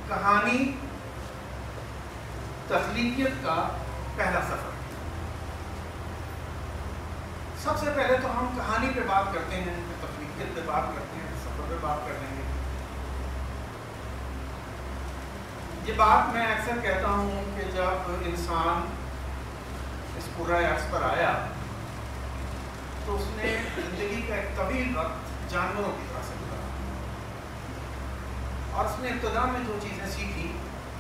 کہانی تخلیقیت کا پہلا سفر. سب سے پہلے تو ہم کہانی پہ بات کرتے ہیں، تخلیقیت پہ بات کرتے ہیں، سفر پہ بات کر لیں گے. یہ بات میں اکثر کہتا ہوں کہ جب انسان اس پورا عرض پر آیا تو اس نے زندگی کا ایک طویل وقت جانوروں کی طرح سے گزارا، اور اس نے ابتدا میں جو چیزیں سیکھی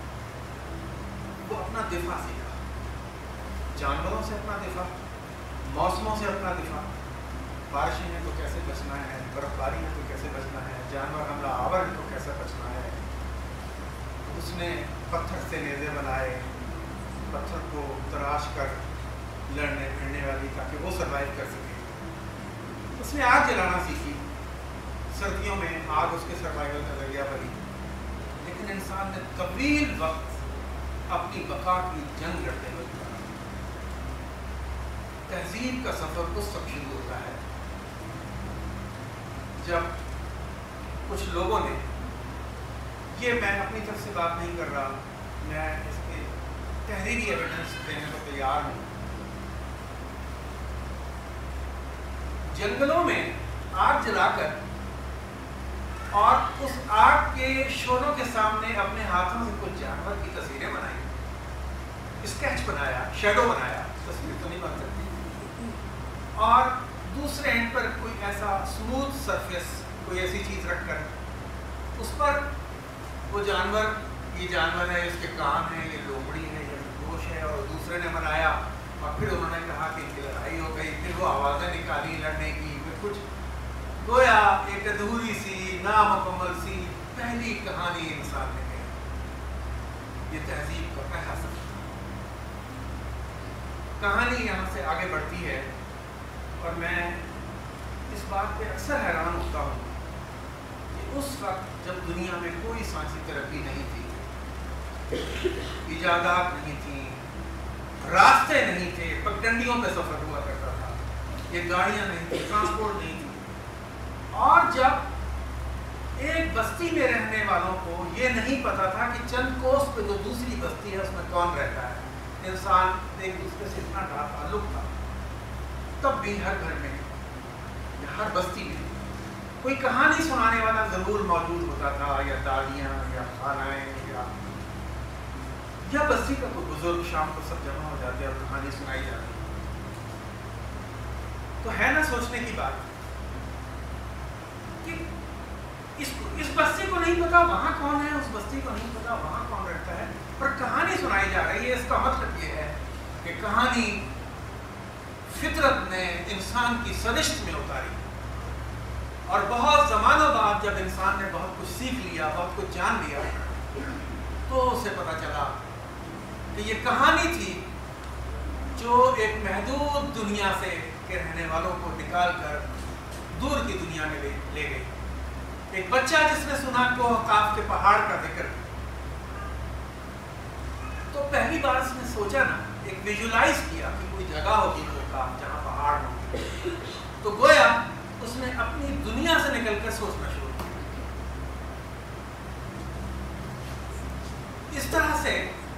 وہ اپنا دفاع سیکھا. جانوروں سے اپنا دفاع، موسموں سے اپنا دفاع، بارشیں ہیں تو کیسے بچنا ہے، برف باری ہے تو کیسے بچنا ہے، جانور حملہ آور ہے تو کیسے بچنا ہے. اس نے پتھر سے نیزے بنائے، پتھر کو تراش کر لڑنے پھرنے والی تاکہ وہ سروائیو کر سکے. اس نے آگ جلانا سیکھی، سردیوں میں آگ اس کے سروائیول کا ذریعہ بنی. لیکن انسان نے طویل وقت اپنی بقا کی جنگ لڑتے ہوئے گزارا. تہذیب کا سفر اس وقت شروع ہوتا ہے جب کچھ لوگوں نے، یہ میں اپنی طرف سے بات نہیں کر رہا، میں اس کے تحریری ایویڈنس دینے کو تیار ہوں. جنگلوں میں آگ جلا کر اور اس آگ کے شعلوں کے سامنے اپنے ہاتھوں سے کچھ جانور کی تصویریں بنائی، اسکیچ بنایا، شیڈو بنایا، تصویر تو نہیں بن سکتی. اور دوسرے اینڈ پر کوئی ایسا اسموتھ سرفیس، کوئی ایسی چیز رکھ کر اس پر وہ جانور، یہ جانور ہے، اس کے کان ہیں، یہ لومڑی ہے، یہ گوشت ہے، اور دوسرے نے بنایا. اور پھر انہوں نے کہا کہ ان کی لڑائی ہو گئی، پھر وہ آوازیں نکالی لڑنے کی. پھر کچھ گویا ایک ادھوری سی، نامکمل سی پہلی کہانی انسان نے کہی. یہ تہذیب کا پہلا سفر. کہانی یہاں سے آگے بڑھتی ہے، اور میں اس بات پہ اکثر حیران ہوتا ہوں کہ اس وقت جب دنیا میں کوئی سائنسی ترقی نہیں تھی، ایجادات نہیں تھیں، راستے نہیں تھے، پگڈنڈیوں پہ سفر ہوا کرتا تھا، یہ گاڑیاں نہیں تھیں، ٹرانسپورٹ نہیں تھی، اور جب ایک بستی میں رہنے والوں کو یہ نہیں پتا تھا کہ چند کوس پہ جو دوسری بستی ہے اس میں کون رہتا ہے، انسان ایک دوسرے سے اتنا ڈھا تعلق تھا، تب بھی ہر گھر میں یا ہر بستی میں کوئی کہانی سنانے والا ضرور موجود ہوتا تھا، یا دادیاں یا خالائیں یا بستی کا کوئی بزرگ. شام کو سب جمع ہو جاتے اور کہانی سنائی جاتی. تو ہے نا سوچنے کی بات کہ اس بستی کو نہیں پتا وہاں کون ہے، اس بستی کو نہیں پتا وہاں کون رہتا ہے، پر کہانی سنائی جا رہی ہے. اس کا مطلب یہ ہے کہ کہانی فطرت نے انسان کی سرشت میں اتاری، اور بہت زمانوں بعد جب انسان نے بہت کچھ سیکھ لیا، بہت کچھ جان لیا، تو اسے پتا چلا کہ یہ کہانی تھی جو ایک محدود دنیا سے کے رہنے والوں کو نکال کر دور کی دنیا میں لے گئی. ایک بچہ جس نے سنا کوہ قاف کے پہاڑ کا ذکر، تو پہلی بار اس نے سوچا نا، ایک ویژولائز کیا کہ کوئی جگہ ہوگی کوہ قاف جہاں پہاڑ ہوگی، تو گویا اس نے اپنی دنیا سے نکل کر سوچنا شروع کیا. اس طرح سے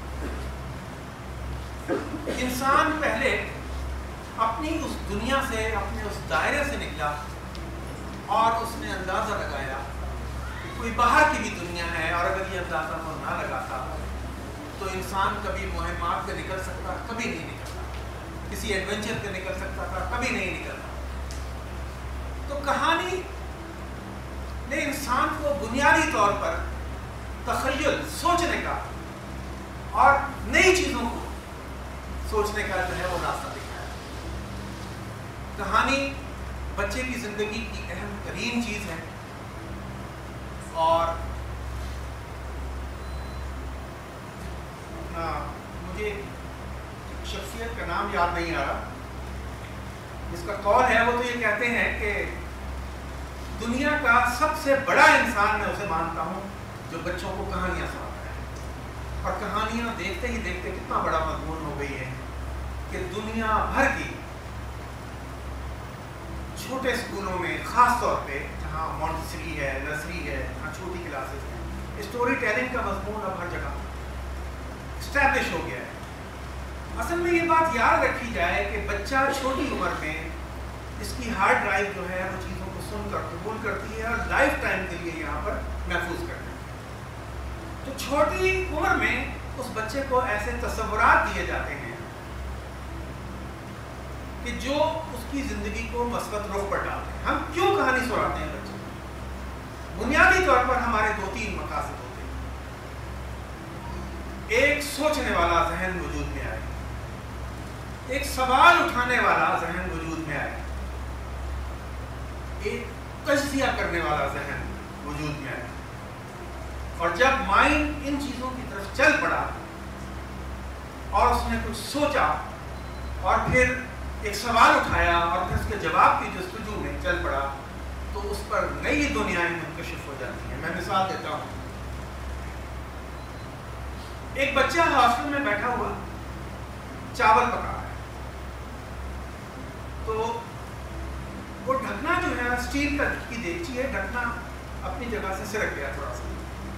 انسان پہلے اپنی اس دنیا سے، اپنے اس دائرے سے نکلا، اور اس نے اندازہ لگایا کہ کوئی باہر کی بھی دنیا ہے. اور اگر یہ اندازہ وہ نہ لگاتا تو انسان کبھی مہمات پہ نکل سکتا، کبھی نہیں نکلتا، کسی ایڈونچر پہ نکل سکتا تھا، کبھی نہیں نکلتا. تو کہانی نے انسان کو بنیادی طور پر تخیل، سوچنے کا اور نئی چیزوں کو سوچنے کا جو ہے وہ راستہ دکھایا. کہانی بچے کی زندگی کی اہم ترین چیز ہے، اور مجھے شخصیت کا نام یاد نہیں آ رہا، جس کا قول ہے، وہ تو یہ کہتے ہیں کہ دنیا کا سب سے بڑا انسان میں اسے مانتا ہوں جو بچوں کو کہانیاں سناتا ہے. اور کہانیاں دیکھتے ہی دیکھتے کتنا بڑا مضمون ہو گئی ہے کہ دنیا بھر کی چھوٹے اسکولوں میں، خاص طور پہ جہاں مونٹسری ہے، نرسری ہے، جہاں چھوٹی کلاسز ہیں، स्टोरी टेलिंग का मजमून अब हर जगह इस्टेब्लिश हो गया है। असल में ये बात याद रखी जाए कि बच्चा छोटी उम्र में इसकी हार्ड ड्राइव जो है वो चीज़ों को सुनकर कबूल करती है और लाइफ टाइम के लिए यहाँ पर महफूज करती है। तो छोटी उम्र में उस बच्चे को ऐसे तस्वुरात दिए जाते हैं कि जो उसकी ज़िंदगी को मस्बत रुख पर डालते हैं। हम क्यों कहानी सुनाते हैं बच्चे को? बुनियादी तौर पर हमारे 2-3 मकासद होते हैं। एक, सोचने वाला जहन वजूद में आए, एक सवाल उठाने वाला जहन वजूद में आए, एक तज्जिया करने वाला जहन वजूद में आए। और जब माइंड इन चीज़ों की तरफ चल पड़ा और उसने कुछ सोचा और फिर एक सवाल उठाया और फिर उसके जवाब की जस्तजू में चल पड़ा, तो उस पर नई दुनियाएं मुंकशिफ हो जाती हैं। मैं मिसाल देता हूँ। एक बच्चा हॉस्टल में बैठा हुआ चावल पका रहा है, तो वो ढकना जो है स्टील का की देगची है, ढकना अपनी जगह से सिरक गया थोड़ा सा।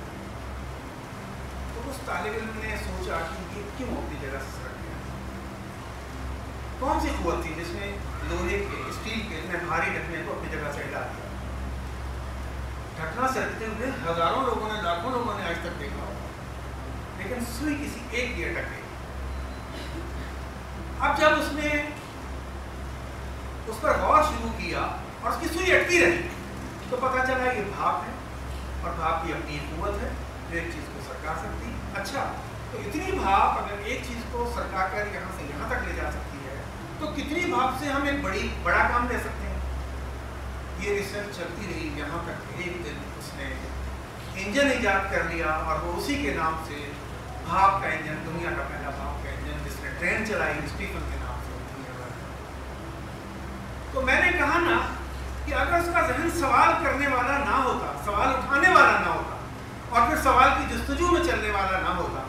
तो उस तालिब इल्म ने सोचा कि ये क्यों अपनी जगह से सिरक गया? कौन सी कुव्वत थी जिसने लोहे के, स्टील के इतने भारी ढकने को अपनी जगह से हिला दिया? ढकना सिरकते हुए हजारों लोगों ने, लाखों लोगों ने आज तक देखा होगा, लेकिन सुई किसी एक की अटक गई। अब जब उसने उस पर गौर शुरू किया और उसकी सुई अटकी रही, तो पता चला ये भाप है और भाप की अपनी कुव्वत है जो एक चीज़ को सरका सकती है। अच्छा, तो इतनी भाप अगर एक चीज़ को सरका कर यहाँ से यहाँ तक ले जा सकती है, तो कितनी भाप से हम एक बड़ा काम ले सकते हैं? ये रिसर्च चलती रही, यहाँ तक एक दिन उसने इंजन ईजाद कर लिया और वो उसी के नाम से भाप का इंजन, दुनिया का पहला भाप का इंजन जिसने ट्रेन चलाई, स्टीफन के नाम से दुनिया भर। तो मैंने कहा ना कि अगर उसका जहन सवाल करने वाला ना होता, सवाल उठाने वाला ना होता और फिर सवाल की जस्तजू में चलने वाला ना होता,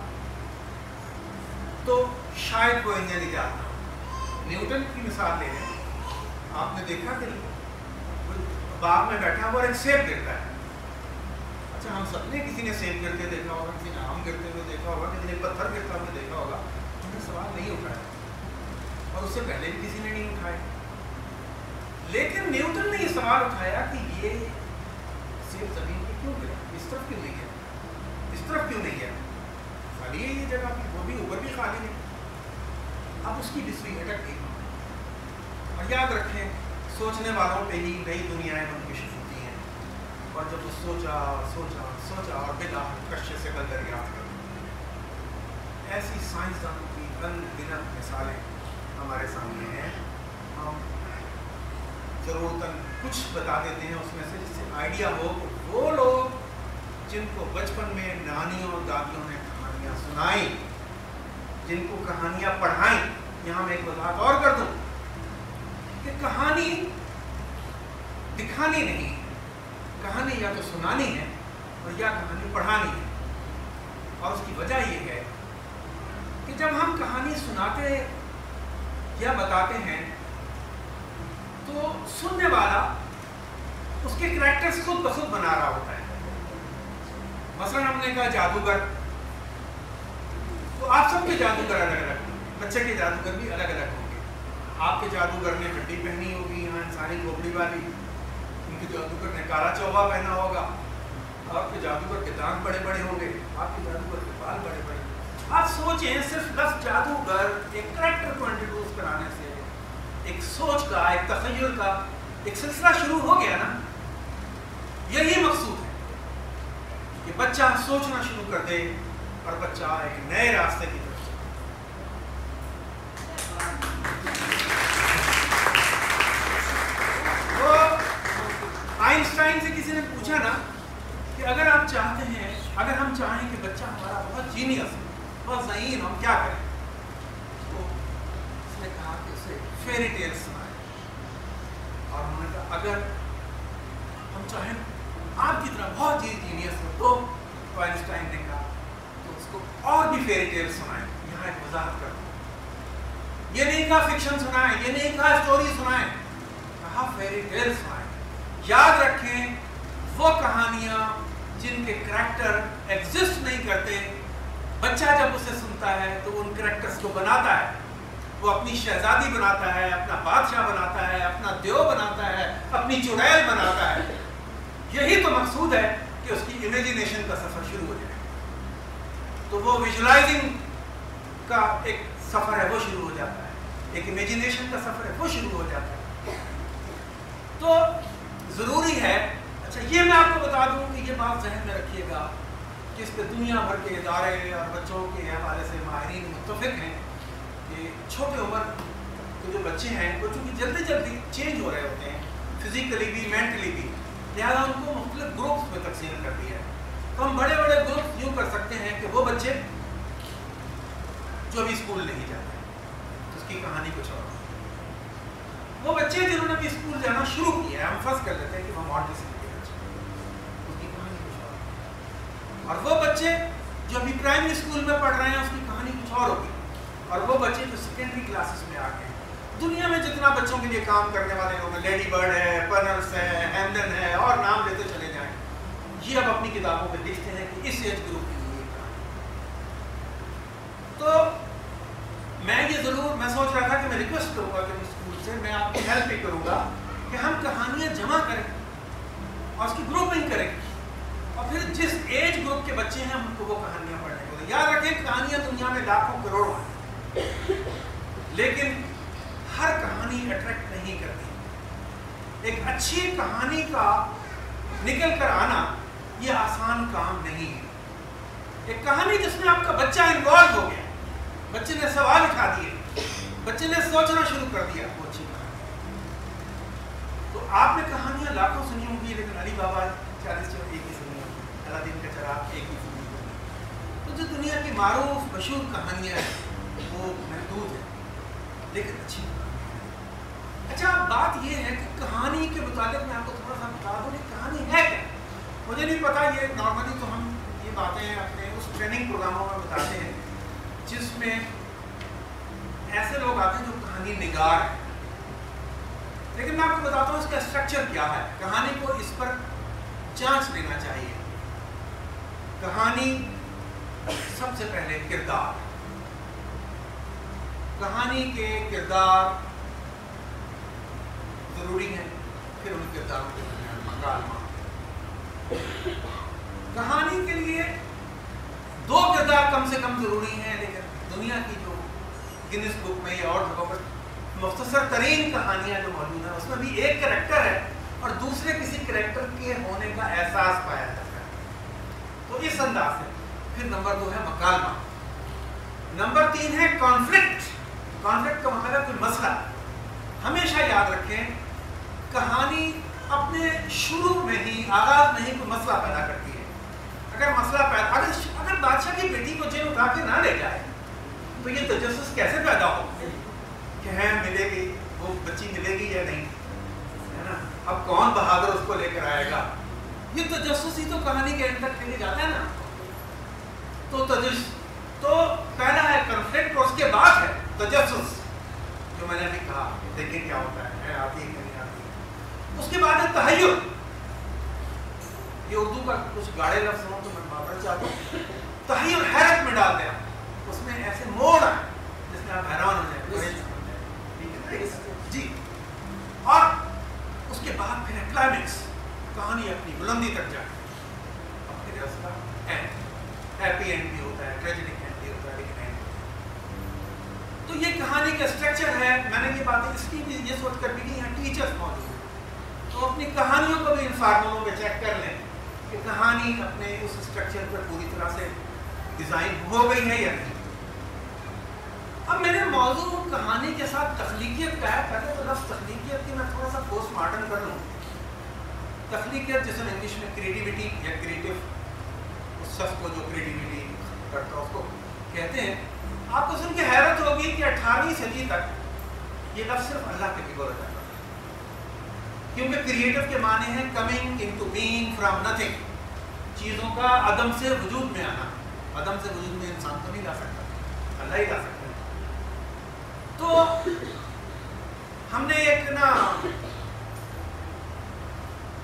तो शायद वो इंजन ईजाद ना हो। न्यूटन की मिसाल ले लें। आपने देखा कि बाग में बैठा हुआ एक सेब गिरता है। अच्छा, हम सबने किसी ने सेब गिरते देखा होगा, किसी ने आम गिरते हुए देखा होगा, किसी ने पत्थर गिरता हुआ देखा होगा। हमने सवाल नहीं उठाया और उससे पहले भी किसी ने नहीं उठाया। लेकिन न्यूटन ने ये सवाल उठाया कि ये सेब जमीन पे क्यों गिरा, इस तरफ क्यों नहीं गिरा, इस तरफ क्यों नहीं गिरा, खाली है ये जगह भी, वो भी ऊपर भी खाली है। अब उसकी भी सुई अटक गई। और याद रखें, सोचने वालों पे ही नई दुनियाएं मुंकशिफ होती हैं। और जब वो सोचा सोचा सोचा और बिलाखिर कश्य से कल दरियाफ्त कर दी। ऐसी साइंसदानों की अनगिनत मिसालें हमारे सामने हैं। हम ज़रूरतन कुछ बता देते हैं उसमें से, जिससे आइडिया हो कि वो लोग जिनको बचपन में नानियों दादियों ने कहानियाँ सुनाई, जिनको कहानियाँ पढ़ाई। यहाँ मैं एक वजाहत और कर दूँ कि कहानी दिखानी नहीं है, कहानी या तो सुनानी है और या कहानी पढ़ानी है। और उसकी वजह ये है कि जब हम कहानी सुनाते या बताते हैं तो सुनने वाला उसके कैरेक्टर्स खुद ब खुद बना रहा होता है। मसलन हमने कहा जादूगर, तो आप सबके जादूगर अलग अलग होंगे, बच्चे के जादूगर भी अलग अलग होंगे। आपके जादूगर ने हड्डी पहनी होगी यहाँ इंसानी खोपड़ी वाली, उनके जादूगर ने काला चौबा पहना होगा, आपके जादूगर के दांत बड़े बड़े होंगे, आपके जादूगर के बाल बड़े बड़े। आप सोचें, सिर्फ लफ्ज़ जादूगर एक कैरेक्टर को इंट्रोड्यूस कराने से एक सोच का, एक तखय्युल का एक सिलसिला शुरू हो गया ना। यही मकसूद है कि बच्चा सोचना शुरू कर दे और बच्चा एक नए रास्ते की तरफ चले। तो आइंस्टाइन से किसी ने पूछा ना कि अगर आप चाहते हैं, अगर हम चाहें कि बच्चा हमारा बहुत जीनियस है, बहुत ज़हीन, हम क्या करें? तो उसने कहा कि उसे फेरी टेल सुनाए। और उन्होंने कहा अगर हम चाहें आपकी तरह बहुत जीनियस हो तो आइंस्टाइन ने कहा तो उसको और भी फेरी टेल सुनाएं। यहाँ एक वजाहत कर दूँ, ये नहीं कहा फिक्शन सुनाएं, ये नहीं कहा स्टोरी सुनाएं, कहा फेरी टेल सुनाएं। याद रखें वो कहानियाँ जिनके करैक्टर एग्जिस्ट नहीं करते, बच्चा जब उसे सुनता है तो उन करैक्टर्स को बनाता है। वो अपनी शहजादी बनाता है, अपना बादशाह बनाता है, अपना देव बनाता है, अपनी चुड़ैल बनाता है। यही तो मकसूद है कि उसकी इमेजिनेशन का सफ़र शुरू हो जाए। तो वो विजुलाइजिंग का एक सफ़र है, वो शुरू हो जाता है। एक इमेजिनेशन का सफ़र है, वो शुरू हो जाता है। तो ज़रूरी है, अच्छा ये मैं आपको बता दूं कि ये बात जहन में रखिएगा कि इस पर दुनिया भर के इदारे और बच्चों के हवाले से माहिरीन मुत्तफिक हैं कि छोटे उम्र के जो बच्चे हैं वो चूँकि जल्दी जल्दी चेंज हो रहे होते हैं, फिजिकली भी मेंटली भी, लिहाजा उनको मुख्तलिफ ग्रुप्स में तकसीम कर दिया है। तो हम बड़े बड़े ग्रुप यूँ कर सकते हैं कि वो बच्चे जो अभी स्कूल नहीं जाते, तो उसकी कहानी कुछ और। वो बच्चे जिन्होंने भी स्कूल जाना शुरू किया है, हम फर्ज कर लेते हैं कि वो मॉडल और वो बच्चे जो अभी प्राइमरी स्कूल में पढ़ रहे हैं उसकी कहानी कुछ और होगी। और वो बच्चे जो सेकेंडरी क्लासेस में आ गए, दुनिया में जितना बच्चों के लिए काम करने वाले लोग हैं, लेडी बर्ड है, पर्नर्स है, हैमडन है और नाम लेते चले जाएं, ये अब अपनी किताबों में लिखते हैं कि इस एज ग्रुप के लिए कहानी। तो मैं सोच रहा था कि मैं रिक्वेस्ट करूँगा कि स्कूल से मैं आपकी हेल्प भी करूँगा कि हम कहानियाँ जमा करें और उसकी ग्रुपिंग करें, और फिर जिस एज ग्रुप के बच्चे हैं उनको वो कहानियां पढ़ने को। याद रखें कहानियां दुनिया में लाखों करोड़ों हैं, लेकिन हर कहानी अट्रैक्ट नहीं करती। एक अच्छी कहानी का निकल कर आना ये आसान काम नहीं है। एक कहानी जिसमें आपका बच्चा इन्वॉल्व हो गया, बच्चे ने सवाल उठा दिए, बच्चे ने सोचना शुरू कर दिया, वो अच्छी कहानी। तो आपने कहानियां लाखों सुनी होंगी, लेकिन अली बाबा 40 एक ही सुनी होगी, अलादीन का चराग एक ही सुनी होगी। तो जो दुनिया की मारूफ मशहूर कहानियां हैं वो महदूद है, लेकिन अच्छी कहानी है। अच्छा बात ये है कि कहानी के मुताबिक मैं आपको थोड़ा सा बता दूँ कि कहानी है क्या। मुझे नहीं पता, ये नॉर्मली तो हम ये बातें अपने उस ट्रेनिंग प्रोग्रामों में बताते हैं जिसमें ऐसे लोग आते हैं जो कहानी निगार है, लेकिन मैं आपको बताता हूँ इसका स्ट्रक्चर क्या है। कहानी को इस पर जांच लेना चाहिए। कहानी सबसे पहले किरदार, कहानी के किरदार जरूरी हैं, फिर उन किरदारों के दरमियान मकालमा। कहानी के लिए 2 किरदार कम से कम जरूरी हैं, लेकिन दुनिया की जो गिनीज बुक में या और जगहों पर मुख्तसर तरीन कहानियां जो मौजूद हैं उसमें भी एक कैरेक्टर है और दूसरे किसी कैरेक्टर के होने का एहसास पाया जाता है। तो इस अंदाज से फिर नंबर 2 है मकालमा। नंबर 3 है कॉन्फ्लिक्ट। कॉन्फ्लिक्ट का मतलब है कोई मसला। हमेशा याद रखें कहानी अपने शुरू में ही, आगाज में ही कोई मसला पैदा करती है। अगर मसला पैदा, अगर बादशाह की बेटी को जेल उठा के ना ले जाए तो ये तजस्सुस कैसे पैदा हो कि है मिलेगी, वो बच्ची मिलेगी या नहीं, है ना। अब कौन बहादुर उसको लेकर आएगा, ये तजस्सुस ही तो कहानी के अंदर लेके जाता है ना। तो पहला है कॉन्फ्लिक्ट और उसके बाद है तजस्सुस, जो मैंने अभी कहा, देखिए क्या होता है आती है नहीं आती। उसके बाद है तहय्युर। ये उर्दू का कुछ गाढ़े लफ्ज़ हो तो मैं माफी चाहता हूँ। तहय्युर हैरत में डाल दिया, उसमें ऐसे मोड़ आए जिसमें आप हैरान हो जाए जी। और उसके बाद फिर क्लाइमेक्स, कहानी अपनी बुलंदी तक जाए, और फिर उसका एंड, हैप्पी एंड भी होता है, ट्रेजेडिक एंड भी होता है, लेकिन एंड। तो ये कहानी का स्ट्रक्चर है। मैंने ये बातें इसकी भी ये सोच कर भी कि यहाँ टीचर्स मौजूद हैं, तो अपनी कहानियों को भी इन फार्मूलों में चेक कर लें कि कहानी अपने उस स्ट्रक्चर पर पूरी तरह से डिज़ाइन हो गई है या नहीं। अब मेरे मौजू कहानी के साथ तख्लीकियत का है। पहले तो लफ्ज़ तख्लीकियत की मैं थोड़ा सा पोस्टमार्टम कर लूँ। तख्लीकियत जिसे इंग्लिश में क्रिएटिविटी या क्रिएटिव, उस शख्स को जो क्रिएटिविटी करता है उसको कहते हैं। आपको सुन के हैरत होगी कि 18वीं सदी तक ये लफ्ज़ सिर्फ अल्लाह के लिए बोला जाता है, क्योंकि क्रिएटिव के माने हैं coming into being from nothing, चीज़ों का अदम से वजूद में आना। अदम से वजूद में इंसान तो नहीं ला सकता, अल्लाह ही ला सकता है। तो हमने एक ना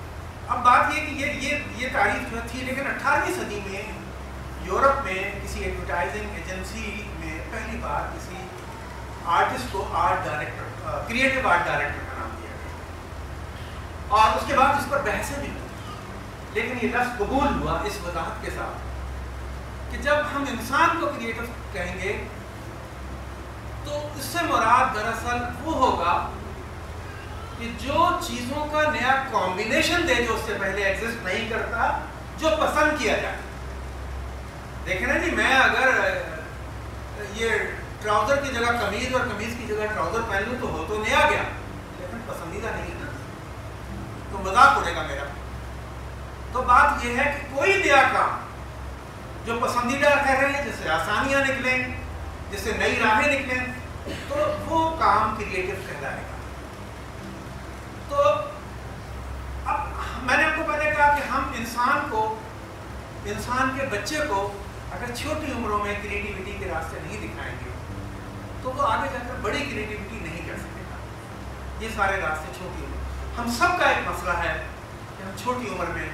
اب بات یہ کہ یہ تعریف جو تھی، لیکن 18ویں صدی میں یورپ میں کسی ایڈورٹائزنگ ایجنسی میں پہلی بار کسی آرٹسٹ کو art director, creative art director کا نام دیا گیا، اور اس کے بعد اس پر بحثیں بھی ہوئی، لیکن یہ لفظ قبول ہوا اس وضاحت کے ساتھ کہ جب ہم انسان کو کریٹو کہیں گے تو اس سے مراد دراصل وہ ہوگا کہ جو چیزوں کا نیا کمبینیشن دے جو اس سے پہلے ایگزسٹ نہیں کرتا، جو پسند کیا جائے۔ دیکھیں نا جی، میں اگر یہ ٹراؤزر کی جگہ قمیض اور قمیض کی جگہ ٹراؤزر پہن لوں تو ہو تو نیا گیا، لیکن پسندیدہ نہیں ہے نا، تو مذاق اڑے گا میرا۔ تو بات یہ ہے کہ کوئی نیا کام جو پسندیدہ کر رہے ہیں، جس سے آسانیاں نکلیں، جس سے نئی راہیں نکلیں، تو وہ کام کریٹو کہلائے گا۔ تو اب میں نے آپ کو پہلے کہا کہ ہم انسان کے بچے کو اگر چھوٹی عمروں میں کریٹیوٹی کے راستے نہیں دکھائیں گے تو وہ آگے جا کر بڑی کریٹیوٹی نہیں کر سکے گا۔ یہ سارے راستے چھوٹی عمر، ہم سب کا ایک مسئلہ ہے کہ ہم چھوٹی عمر میں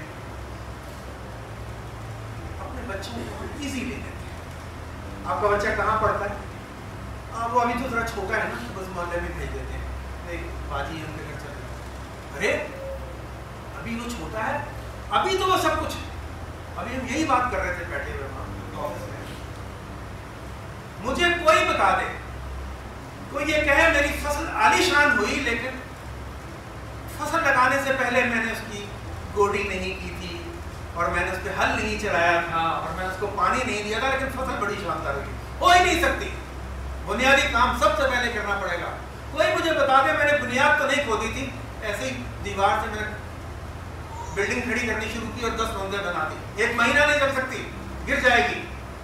اپنے بچوں کو ایزی لے لیتے ہیں۔ آپ کا بچہ کہاں پڑھتا ہے؟ وہ ابھی تو ذرا چھوٹا ہے نا، بس محلے میں بھیج دیتے ہیں، ایک باجی ہم کے گھر چلے گئے، ارے ابھی وہ چھوٹا ہے، ابھی تو وہ سب کچھ ہے۔ ابھی ہم یہی بات کر رہے تھے بیٹھے ہوئے آفس میں، مجھے کوئی بتا دے، کوئی یہ کہے میری فصل عالیشان ہوئی لیکن فصل لگانے سے پہلے میں نے اس کی گوڈی نہیں کی تھی، اور میں نے اس پہ ہل نہیں چلایا تھا، اور میں نے اس کو پانی نہیں دیا تھا، لیکن فصل بڑی شاندار ہوئی، ہو ہی نہیں سکتی۔ بنیادی کام سب سے پہلے کرنا پڑے گا۔ کوئی مجھے بتا دے، میں نے بنیاد تو نہیں کھودی تھی، ایسے ہی دیوار سے میں نے بلڈنگ کھڑی کرنی شروع کی اور 10 منزل بنا دی، 1 مہینہ نہیں چل سکتی، گر جائے گی۔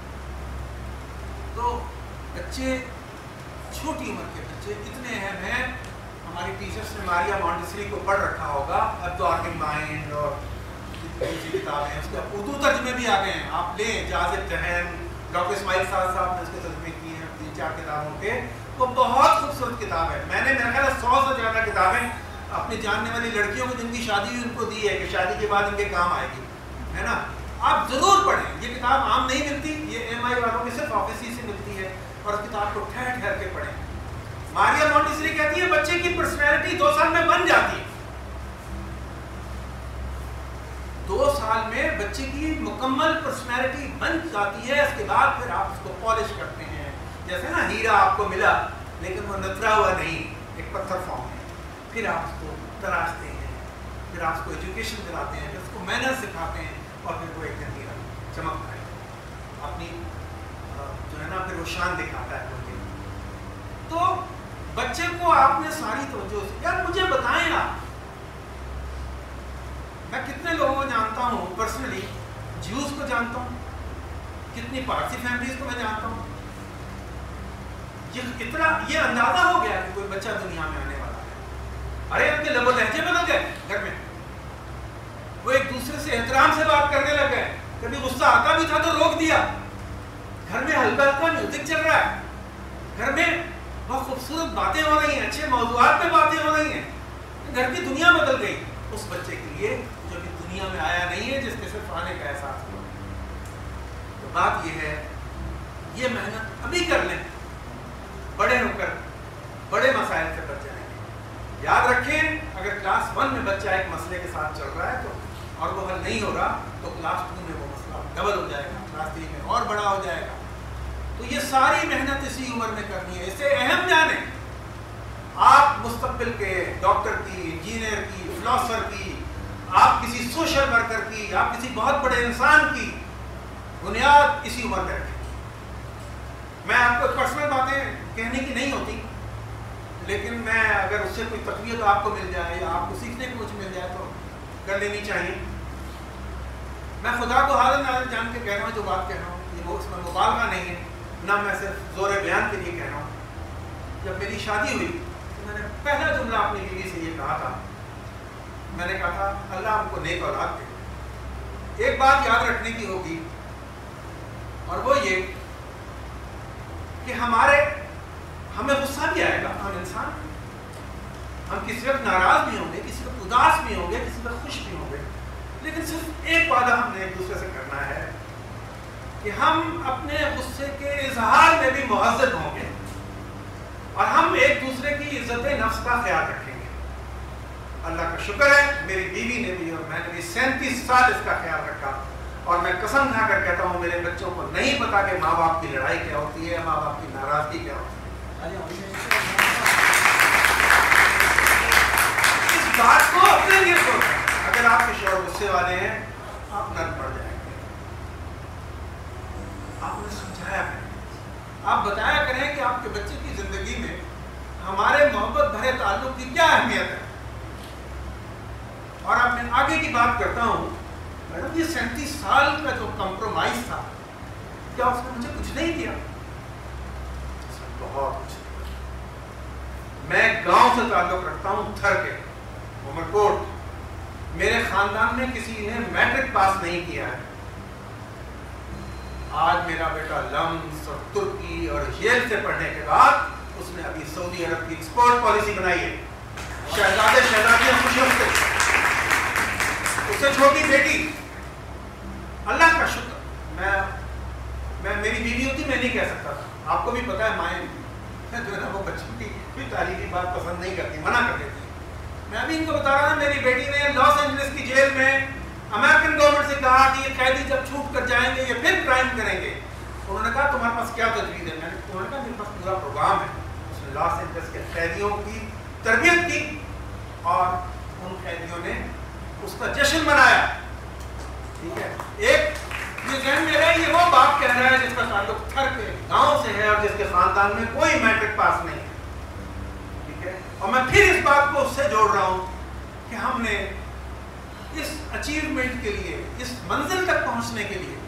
تو بچے، چھوٹی عمر کے بچے اتنے اہم ہیں۔ ہماری ٹیچرس نے ماریا مونٹیسری کو پڑھ رکھا ہوگا، ابزاربنگ مائنڈ اور دوسری کتابیں، اس کے اردو ترجمے بھی آ گئے ہیں، آپ لیں، جاذب ذہن، ڈاکٹر اسماعیل صاحب نے اس کے ترجمے کیے ہیں 3-4 کتابوں کے، وہ بہت خوبصورت کتاب ہے۔ میں نے میرا خیال ہے 100 سے زیادہ کتابیں اپنی جاننے والی لڑکیوں کو جن کی شادی ہوئی ان کو دی ہے کہ شادی کے بعد ان کے کام آئے گی، ہے نا۔ آپ ضرور پڑھیں، یہ کتاب عام نہیں ملتی، یہ ایم آئی والوں میں صرف آفس ہی سے ملتی ہے، اور اس کتاب کو ٹھہر ٹھہر کے پڑھیں۔ ماریا مونٹیسری کہتی ہے بچے کی پرسنالٹی 2 سال میں بن جاتی ہے، 2 سال میں بچے کی مکمل پرسنالٹی بن جاتی ہے۔ اس کے بعد پھر آپ اس کو پالش کرتے ہیں، جیسے نا ہیرا آپ کو ملا لیکن وہ نترا ہوا نہیں، ایک پتھر فارم ہے، پھر آپ اس کو تراشتے ہیں، پھر آپ اس کو ایجوکیشن دلاتے ہیں، پھر اس کو مینر سکھاتے ہیں، اور پھر وہ ایک دن ہیرا چمکتا ہے، اپنی جو ہے نا پھر وہ شان دکھاتا ہے۔ تو بچے کو آپ نے ساری توجہ سے، یار مجھے بتائیں آپ، میں کتنے لوگوں کو جانتا ہوں پرسنلی، جیوز کو جانتا ہوں، کتنی پارسی فیملیز کو میں جانتا ہوں، یہ اندازہ ہو گیا کہ کوئی بچہ دنیا میں آنے والا ہے۔ ارے ان کے لب و لہجے بدل گئے گھر میں، وہ ایک دوسرے سے احترام سے بات کرنے لگ گئے، کبھی غصہ آتا بھی تھا تو روک دیا، گھر میں ہلکا ہلکا میوزک چل رہا ہے، گھر میں بہت خوبصورت باتیں ہو رہی ہیں، اچھے موضوعات پہ باتیں ہو رہی ہیں، گھر کی دنیا بدل گئی اس بچے کے لیے جو بھی دنیا میں آیا نہیں ہے، جس کے صرف آنے کا احساس ہوا۔ تو بات یہ ہے، یہ محنت ابھی کر لیں، بڑے ہو کر بڑے مسائل سے بچ جائیں گے۔ یاد رکھیں، اگر کلاس 1 میں بچہ ایک مسئلے کے ساتھ چل رہا ہے تو اور وہ حل نہیں ہو رہا تو کلاس 2 میں وہ مسئلہ ڈبل ہو جائے گا، کلاس 3 میں اور بڑا ہو جائے گا۔ تو یہ ساری محنت اسی عمر میں کرنی ہے۔ اسے اہم جانیں، آپ مستقبل کے ڈاکٹر کی، انجینئر کی، فلاسفر کی، آپ کسی سوشل ورکر کی، آپ کسی بہت بڑے انسان کی بنیاد اسی عمر میں رکھیں۔ میں آپ کو پرسنل باتیں کہنے کی نہیں ہوتی، لیکن میں اگر اس سے کوئی تقویت آپ کو مل جائے یا آپ کو سیکھنے کو کچھ مل جائے تو کر لینی چاہیے۔ میں خدا کو حاضر ناظر جان کے کہہ رہا ہوں، جو بات کہہ رہا ہوں یہ اس میں مبالغہ نہیں ہے، نہ میں صرف زور بیان کے لیے کہہ رہا ہوں۔ جب میری شادی ہوئی تو میں نے پہلا جملہ اپنی بیوی سے یہ کہا تھا، میں نے کہا تھا اللہ ہم کو نیک اولاد دے۔ ایک بات یاد رکھنے کی ہوگی، اور وہ یہ کہ ہمیں غصہ بھی آئے گا، ہم انسان ہیں، ہم کسی وقت ناراض بھی ہوں گے، کسی وقت اداس بھی ہوں گے، کسی وقت خوش بھی ہوں گے، لیکن صرف ایک وعدہ ہم نے ایک دوسرے سے کرنا ہے کہ ہم اپنے غصے کے اظہار میں بھی مہذب ہوں گے اور ہم ایک دوسرے کی عزت نفس کا خیال رکھیں گے. اللہ کا شکر ہے میری بیوی نے بھی اور میں نے بھی 37 سال اس کا خیال رکھا اور میں قسم کھا کر کہتا ہوں میرے بچوں کو نہیں پتا کہ ماں باپ کی لڑائی کیا ہوتی ہے, ماں باپ کی ناراضگی کیا ہوتی ہے. اس بات کو اپنے لیے سوچیں. اگر آپ کے شوہر غصے والے ہیں آپ نرم پڑ جائیں گے. آپ نے سمجھایا کریں, آپ بتایا کریں کہ آپ کے بچے کی زندگی میں ہمارے محبت بھرے تعلق کی کیا اہمیت ہے. اور آپ میں آگے کی بات کرتا ہوں, میڈم یہ 37 سال کا جو کمپرومائز تھا کیا اس نے مجھے کچھ نہیں دیا؟ بہت کچھ. میں گاؤں سے تعلق رکھتا ہوں, تھر کے عمر کوٹ. میرے خاندان میں کسی نے میٹرک پاس نہیں کیا ہے. آج میرا بیٹا لمس اور ترکی اور ییل سے پڑھنے کے بعد اس نے ابھی سعودی عرب کی ایکسپورٹ پالیسی بنائی ہے. شہزادے شہزادیاں خوشی ہوتے, اس سے چھوٹی بیٹی. اللہ کا شکر. میں میری بیوی ہوتی میں نہیں کہہ سکتا تھا. آپ کو بھی پتا ہے مائیں جو ہے نا وہ بچوں کی کوئی تعلیمی بات پسند نہیں کرتی, منع کر دیتی. میں ابھی ان کو بتا رہا ہوں میری بیٹی نے لاس اینجلس کی جیل میں امریکن گورنمنٹ سے کہا کہ یہ قیدی جب چھوٹ کر جائیں گے یہ پھر کرائم کریں گے. انہوں نے کہا تمہارے پاس کیا تجویز ہے؟ انہوں نے کہا میرے پاس پورا پروگرام ہے. اس نے لاس اینجلس کے قیدیوں کی تربیت کی اور ان قیدیوں نے اس کا جشن منایا. ٹھیک ہے, ایک یہ ذہن میں رہے یہ وہ باپ کہہ رہا ہے جس کا تعلق تھر کے گاؤں سے ہے اور جس کے خاندان میں کوئی میٹرک پاس نہیں ہے. ٹھیک ہے, اور میں پھر اس بات کو اس سے جوڑ رہا ہوں کہ ہم نے اس اچیومنٹ کے لیے, اس منزل تک پہنچنے کے لیے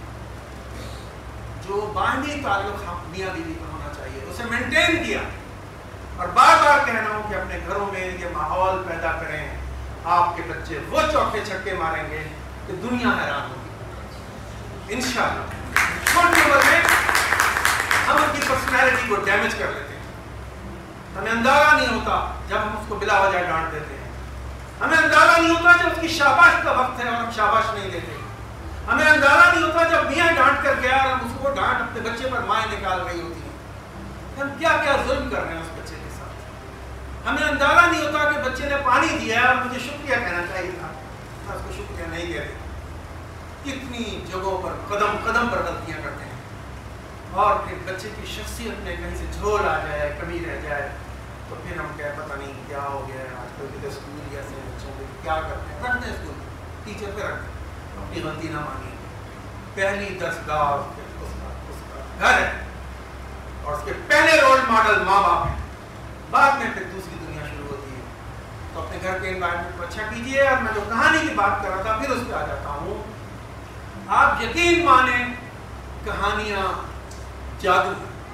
جو باہمی تعلق ہم میاں بیوی کا ہونا چاہیے اسے مینٹین کیا. اور بار بار کہہ رہا ہوں کہ اپنے گھروں میں یہ ماحول پیدا کریں. آپ کے بچے وہ چوکے چھکے ماریں گے کہ دنیا حیران ہوگی انشاءاللہ. چھوٹی عمر میں ہم ان کی پرسنالٹی کو ڈیمیج کر لیتے ہیں. ہمیں اندازہ نہیں ہوتا جب ہم اس کو بلا وجہ ڈانٹ دیتے ہیں. ہمیں اندازہ نہیں ہوتا جب اس کی شاباش کا وقت ہے اور ہم شاباش نہیں دیتے. ہمیں اندازہ نہیں ہوتا جب میاں ڈانٹ کر گیا اور ہم اس کو ڈانٹ اپنے بچے پر مائیں نکال رہی ہوتی ہیں. ہم کیا کیا ظلم کر رہے ہیں اس بچے کے ساتھ. ہمیں اندازہ نہیں ہوتا کہ بچے نے پانی دیا ہے اور مجھے شکریہ کہنا چاہیے تھا, میں اس کو شکریہ نہیں کہتے. کتنی جگہوں پر قدم قدم پر غلطیاں کرتے ہیں اور پھر بچے کی شخصیت میں کہیں سے جھول آ جائے, کمی رہ جائے تو پھر ہم کہہ پتہ نہیں کیا ہو گیا ہے. آج کل کے اسکول ایسے بچوں کے کیا کرتے ہیں, رکھتے ہیں اسکول ٹیچر پہ رکھتے ہیں, اپنی غلطی نہ مانیے. پہلی درسگاہ اس کا گھر ہے اور اس کے پہلے رول ماڈل ماں باپ ہیں. بعد میں پھر دوسری دنیا شروع ہوتی ہے. تو اپنے گھر کے انوائرمنٹ کو اچھا کیجیے. اور میں جو کہانی کی بات کر رہا تھا پھر اس پہ آ جاتا ہوں. آپ یقین مانیں کہانیاں جادو.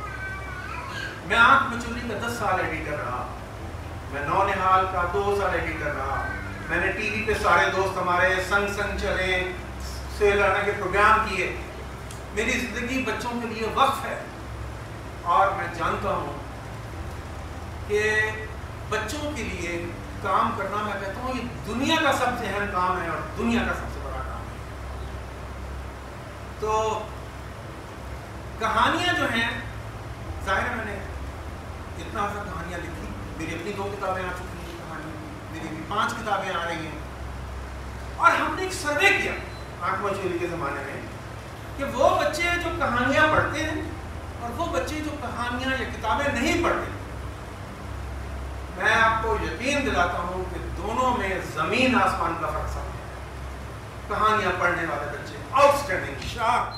میں آنکھ مچولی کا 10 سال ایڈیٹر رہا. میں نونہال کا 2 سال ایڈیٹر رہا. میں نے ٹی وی پہ سارے دوست ہمارے سنگ سنگ چلے سیلانا کے پروگرام کیے. میری زندگی بچوں کے لیے وقف ہے اور میں جانتا ہوں کہ بچوں کے لیے کام کرنا, میں کہتا ہوں یہ دنیا کا سب سے اہم کام ہے اور دنیا کا سب سے بڑا کام ہے. تو کہانیاں جو ہیں, ظاہر ہے میں نے اتنا سا کہانیاں لکھی. میری اپنی 2 کتابیں آ چکی ہیں کہانی, میری بھی 5 کتابیں آ رہی ہیں. اور ہم نے ایک سروے کیا آنکھ مچولی کے زمانے میں کہ وہ بچے جو کہانیاں پڑھتے ہیں اور وہ بچے جو کہانیاں یا کتابیں نہیں پڑھتے, میں آپ کو یقین دلاتا ہوں کہ دونوں میں زمین آسمان کا فرق ہے. کہانیاں پڑھنے والے بچے آؤٹسٹینڈنگ, شارپ,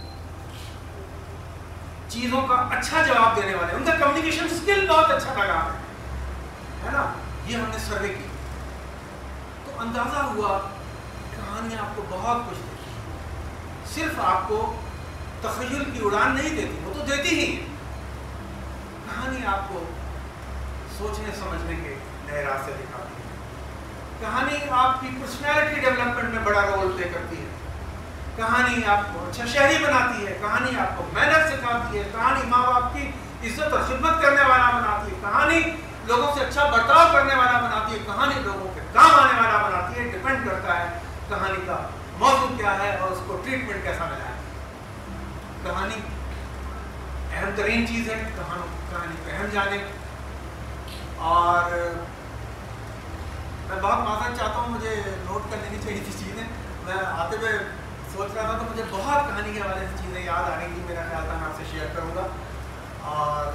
چیزوں کا اچھا جواب دینے والے, ان کا کمیونیکیشن سکل بہت اچھا لگا ہے نا. یہ ہم نے سروے کی تو اندازہ ہوا کہانیاں آپ کو بہت کچھ دیتی. صرف آپ کو تخیل کی اڑان نہیں دیتی, وہ تو دیتی ہی ہے. کہانی آپ کو سوچنے سمجھنے کے نئے راستے دکھاتی ہے. کہانی آپ کی پرسنالٹی ڈیولپمنٹ میں بڑا رول پلے کرتی ہے. کہانی آپ کو اچھا شہری بناتی ہے. کہانی آپ کو محنت سکھاتی ہے. کہانی ماں باپ کی عزت اور خدمت کرنے والا بناتی ہے. کہانی لوگوں سے اچھا برتاؤ کرنے والا بناتی ہے. کہانی لوگوں کے کام آنے والا بناتی ہے. ڈیپینڈ کرتا ہے کہانی کا موضوع کیا ہے اور اس کو ٹریٹمنٹ کیسا ملا ہے. کہانی اہم ترین چیز ہے, کہانی کو اہم جانے. اور میں بہت معذرت چاہتا ہوں, مجھے نوٹ کر لینی چاہیے تھی چیزیں. میں آتے ہوئے سوچ رہا تھا تو مجھے بہت کہانی کے حوالے سے چیزیں یاد آ رہی تھیں. میرا خیال تھا میں آپ سے شیئر کروں گا. اور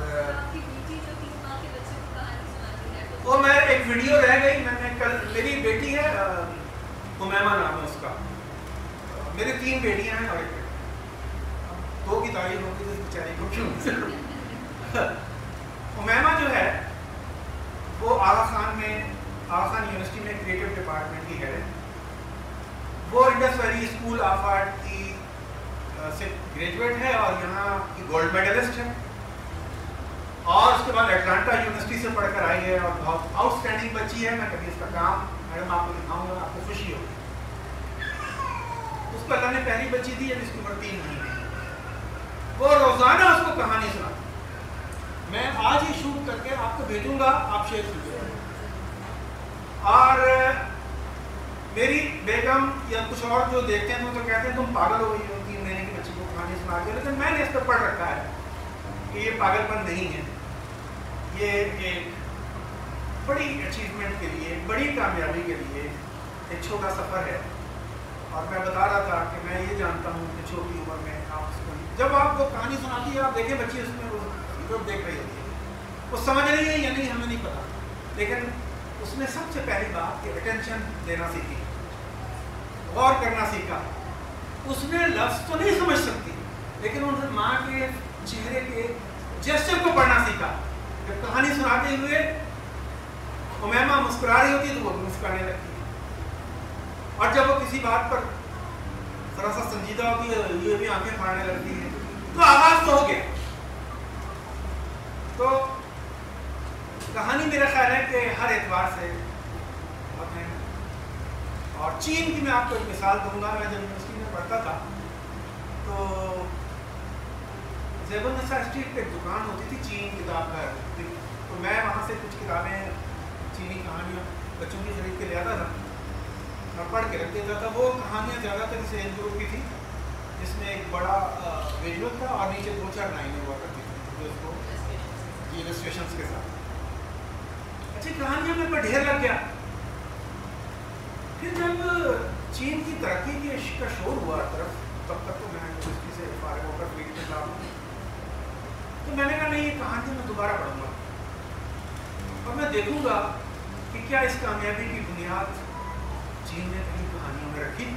وہ میں ایک ویڈیو رہ گئی, میں نے کل, میری بیٹی ہے امیمہ نام ہے اس کا, میری 3 بیٹیاں ہیں اور ایک بیٹا, 2 کی تعریف ہوتی ہے بیچاری کو کیوں. امیمہ جو ہے وہ آغا خان یونیورسٹی میں کریٹو ڈپارٹمنٹ کی ہے. وہ Indus valley school of art کی سے گریجویٹ ہے اور یہاں کی گولڈ میڈلسٹ ہے. اور اس کے بعد اٹلانٹا یونیورسٹی سے پڑھ کر آئی ہے اور بہت آؤٹ اسٹینڈنگ بچی ہے. میں کبھی اس کا کام میڈم آپ کو دکھاؤں گا, آپ کو خوشی ہوگی. اس کو اللہ نے پہلی بچی دی جب اس کی عمر 3 مہینے. وہ روزانہ اس کو کہانی سنا. میں آج ہی شوٹ کر کے آپ کو بھیجوں گا, آپ شیئر کیجیے. اور میری بیگم یا کچھ اور جو دیکھتے ہیں تو کہتے ہیں تم پاگل ہو گئی ہو 3 مہینے کی بچی کو کہانی سنا کے. لیکن میں نے اس پہ پڑھ رکھا ہے کہ یہ پاگل پن نہیں ہے, یہ ایک بڑی اچیومنٹ کے لیے, بڑی کامیابی کے لیے ایک چھوٹا سفر ہے. اور میں بتا رہا تھا کہ میں یہ جانتا ہوں کہ چھوٹی عمر میں آپ اس کو, جب آپ کو کہانی سناتی ہے, آپ دیکھیں بچی اس میں وہ دیکھ رہی ہوتی ہے, وہ سمجھ رہی ہے یا نہیں ہمیں نہیں پتا, لیکن اس نے سب سے پہلی بات کہ اٹینشن دینا سیکھی, غور کرنا سیکھا. اس نے لفظ تو نہیں سمجھ سکتی لیکن ان سے ماں کے چہرے کے جیسچر کو پڑھنا سیکھا. جب کہانی سناتے ہوئے امیمہ مسکرا رہی ہوتی ہے تو وہ مسکرانے لگتی ہے, اور جب وہ کسی بات پر ذرا سا سنجیدہ ہوتی ہے یہ بھی آنکھیں پھاڑنے لگتی ہے. تو آغاز تو ہو گیا. تو کہانی میرا خیال ہے کہ ہر اعتبار سے بہت ہے. اور چین کی میں آپ کو ایک مثال دوں گا. میں جب یونیورسٹی میں پڑھتا تھا تو زیب النساء اسٹریٹ پہ ایک دکان ہوتی تھی چین کتاب گھر, تو میں وہاں سے کچھ کتابیں چینی کہانیاں بچوں کی خرید کے لے آتا تھا اور پڑھ کے رکھ دیتا تھا. وہ کہانیاں زیادہ تر سے گروپ کی تھی جس میں ایک بڑا ویژول تھا اور نیچے 2-4 لائنیں ہوا کرتی تھی جو اس کو ایلسٹریشنس کے ساتھ. اچھی کہانیاں میں پر ڈھیر لگ گیا. پھر جب چین کی ترقی کا شور ہوا طرف, تب تک تو میں یونیورسٹی سے فارغ ہو کر فیلڈ میں تھا, تو میں نے کہا نہیں یہ کہانی میں دوبارہ پڑھوں گا اور میں دیکھوں گا کہ کیا اس کامیابی کی بنیاد چین نے کہیں کہانیوں میں رکھی.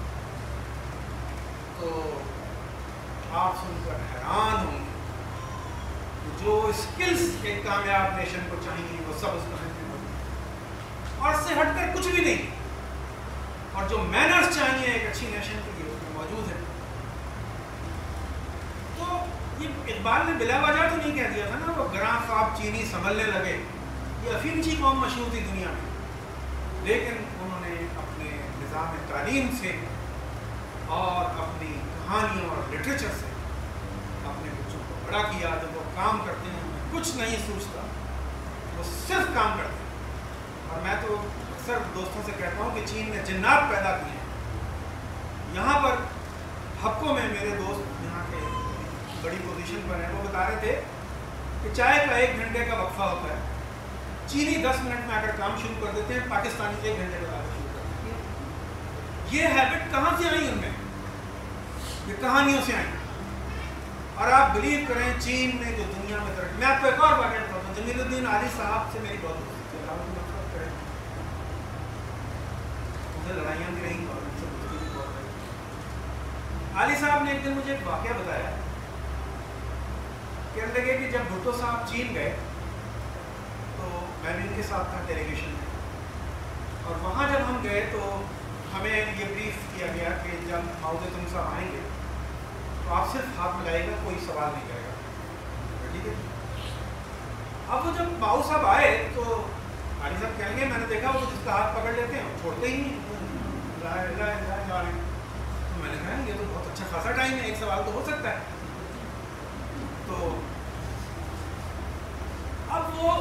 تو آپ سن کر حیران ہوں گے کہ جو اسکلز ایک کامیاب نیشن کو چاہیے وہ سب اس کہانی میں موجود, اور اس سے ہٹ کر کچھ بھی نہیں. اور جو مینرز چاہیے ایک اچھی نیشن کے لیے اس میں موجود ہے. تو یہ اقبال نے بلا وجہ تو نہیں کہہ دیا تھا نا, وہ گراں خواب چینی سنبھلنے لگے. یہ افینچی قوم مشہور تھی دنیا میں, لیکن انہوں نے اپنے نظام تعلیم سے اور اپنی کہانیوں اور لٹریچر سے اپنے بچوں کو بڑا کیا. جب وہ کام کرتے ہیں کچھ نہیں سوچتا, وہ صرف کام کرتے ہیں. اور میں تو اکثر دوستوں سے کہتا ہوں کہ چین نے جنات پیدا کیے ہیں. یہاں پر حقوں میں میرے دوست یہاں کے بڑی پوزیشن پر ہیں, وہ بتا رہے تھے کہ چائے کا 1 گھنٹے کا وقفہ ہوتا ہے, چینی 10 منٹ میں اگر کام شروع کر دیتے ہیں, پاکستانی 1 گھنٹے کا کام شروع کر دیتے ہیں. یہ ہیبٹ کہاں سے آئی ان میں؟ یہ کہانیوں سے آئی. اور آپ بلیو کریں چین نے جو دنیا میں ترقی, میں آپ کو ایک اور واقعہ بتاتا ہوں. جمیل الدین علی صاحب سے میری بہت دوستی تھی, آپ کو مطلب کریں مجھے لڑائیاں بھی رہیں اور ان سے دوستی بھی بہت رہی. علی صاحب نے ایک دن مجھے ایک واقعہ بتایا, کہنے لگے کہ جب بھٹو صاحب چین گئے تو میں بھی ان کے ساتھ تھا ڈیلیگیشن میں, اور وہاں جب ہم گئے تو ہمیں یہ بریف کیا گیا کہ جب ماؤ زے تونگ صاحب آئیں گے تو آپ صرف ہاتھ ملائے گا, کوئی سوال نہیں کرے گا, ٹھیک ہے. اب وہ جب ماؤ صاحب آئے تو علی صاحب کہیں گے میں نے دیکھا وہ جس کا ہاتھ پکڑ لیتے ہیں وہ چھوڑتے ہی نہیں, جا رہے ہیں. تو میں نے کہا یہ تو بہت اچھا خاصا ٹائم ہے, ایک سوال تو ہو سکتا ہے. تو اب وہ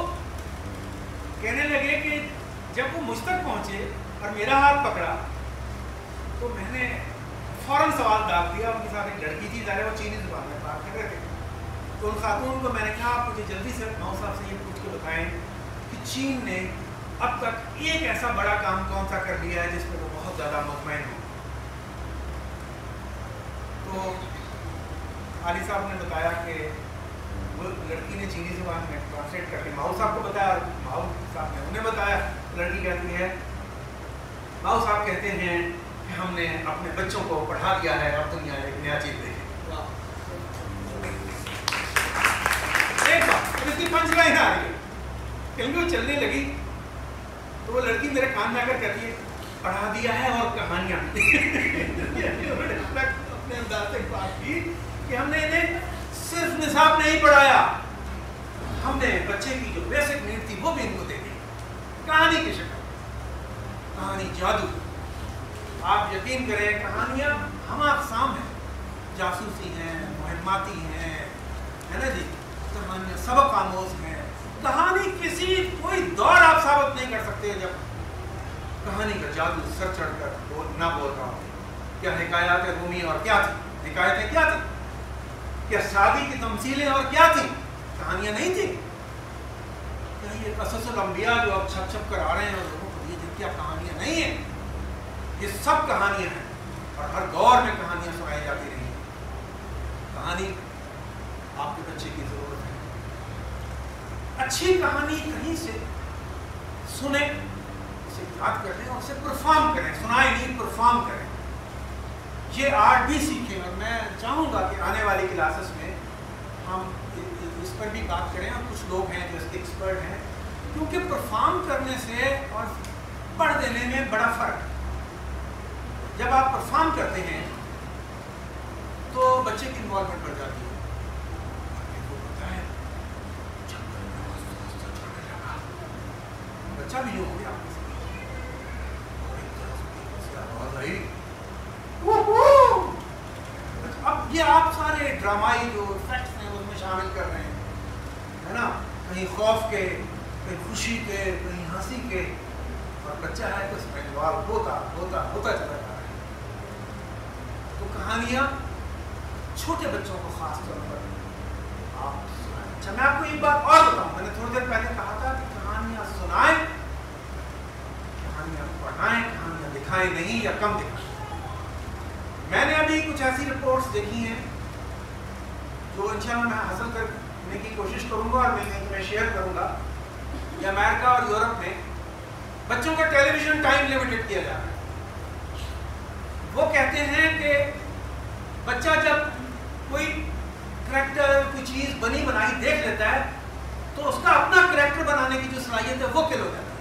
کہنے لگے کہ جب وہ مجھ تک پہنچے اور میرا ہاتھ پکڑا تو میں نے فوراً سوال ڈال دیا. ان کے ساتھ ایک لڑکی تھی, ظاہر وہ چینی زبان میں بات کر رہے تھے. تو ان خاتون کو میں نے کہا آپ مجھے جلدی سے ماؤ صاحب سے یہ پوچھ کے بتائیں کہ چین نے اب تک ایک ایسا بڑا کام کون سا کر لیا ہے جس پہ وہ بہت زیادہ مطمئن ہو. تو علی صاحب نے بتایا کہ وہ لڑکی نے چینی زبان میں ٹرانسلیٹ کر کے ماؤ صاحب کو بتایا, اور ماؤ صاحب نے انہیں بتایا. لڑکی کہتی ہے, ماؤ صاحب کہتے ہیں کہ ہم نے اپنے بچوں کو پڑھا دیا ہے, اب دنیا ایک نیا چیز دیکھے. ایک بات اس کی پنچ لائن آ رہی ہے, کہیں وہ چلنے لگی تو وہ لڑکی میرے کان میں آ کر کہتی ہے پڑھا دیا ہے اور کہانیاں. اپنے انداز سے بات کی کہ ہم نے انہیں صرف نصاب نہیں پڑھایا, ہم نے بچے کی جو بیسک نیڈ تھی وہ بھی ان کو دے دی کہانی کی شکل. کہانی جادو. آپ یقین کریں کہانیاں ہم اقسام ہیں, جاسوسی ہیں, مہماتی ہیں, ہے نا جی, کہانیاں سبق آموز ہیں. کہانی کسی کوئی دور آپ ثابت نہیں کر سکتے جب کہانی کا جادو سر چڑھ کر نہ بول رہا ہو. کیا حکایات رومی اور کیا تھی, حکایتیں کیا تھی, کیا شادی کی تمثیلیں اور کیا تھی, کہانیاں نہیں تھی. کیا یہ قصص الانبیاء جو اب چھپ چھپ کر آ رہے ہیں اور لوگوں کو یہ کیا کہانیاں نہیں ہیں؟ یہ سب کہانیاں ہیں, اور ہر دور میں کہانیاں سنائی جاتی رہی ہیں. کہانی آپ کے بچے کی ضرورت ہے. اچھی کہانی کہیں سے سنیں, اسے یاد کریں اور اسے پرفارم کریں. سنائیں نہیں, پرفارم کریں. یہ آرٹ بھی سیکھیں. اور میں چاہوں گا کہ آنے والی کلاسز میں ہم اس پر بھی بات کریں, اور کچھ لوگ ہیں جو اس کے ایکسپرٹ ہیں, کیونکہ پرفارم کرنے سے اور پڑھ دینے میں بڑا فرق ہے. جب آپ پرفارم کرتے ہیں تو بچے کی انوالومنٹ بڑھ جاتی ہے. بچہ بھی جو ہو گیا اب یہ آپ سارے ڈرامائی جو فیکٹس ہیں اس میں شامل کر رہے ہیں, ہے نا, کہیں خوف کے, کہیں خوشی کے, کہیں ہنسی کے, اور بچہ ہے تو اس میں انوالو ہوتا چلا جا رہا ہے. تو کہانیاں چھوٹے بچوں کو خاص طور پر آپ سنائیں. اچھا میں آپ کو ایک بات اور بتاؤں, میں نے تھوڑی دیر پہلے کہا تھا کہ کہانیاں سنائیں, کہانیاں پڑھائیں, کہانیاں دکھائیں نہیں یا کم دکھائیں. میں نے ابھی کچھ ایسی رپورٹس دیکھی ہیں جو انشاءاللہ میں حاصل کرنے کی کوشش کروں گا اور میں شیئر کروں گا. یہ امریکہ اور یورپ میں بچوں کا ٹیلی ویژن ٹائم لمیٹڈ کیا جا رہا ہے. وہ کہتے ہیں کہ بچہ جب کوئی کریکٹر, کوئی چیز بنی بنائی دیکھ لیتا ہے تو اس کا اپنا کریکٹر بنانے کی جو صلاحیت ہے وہ کل ہو جاتی ہے.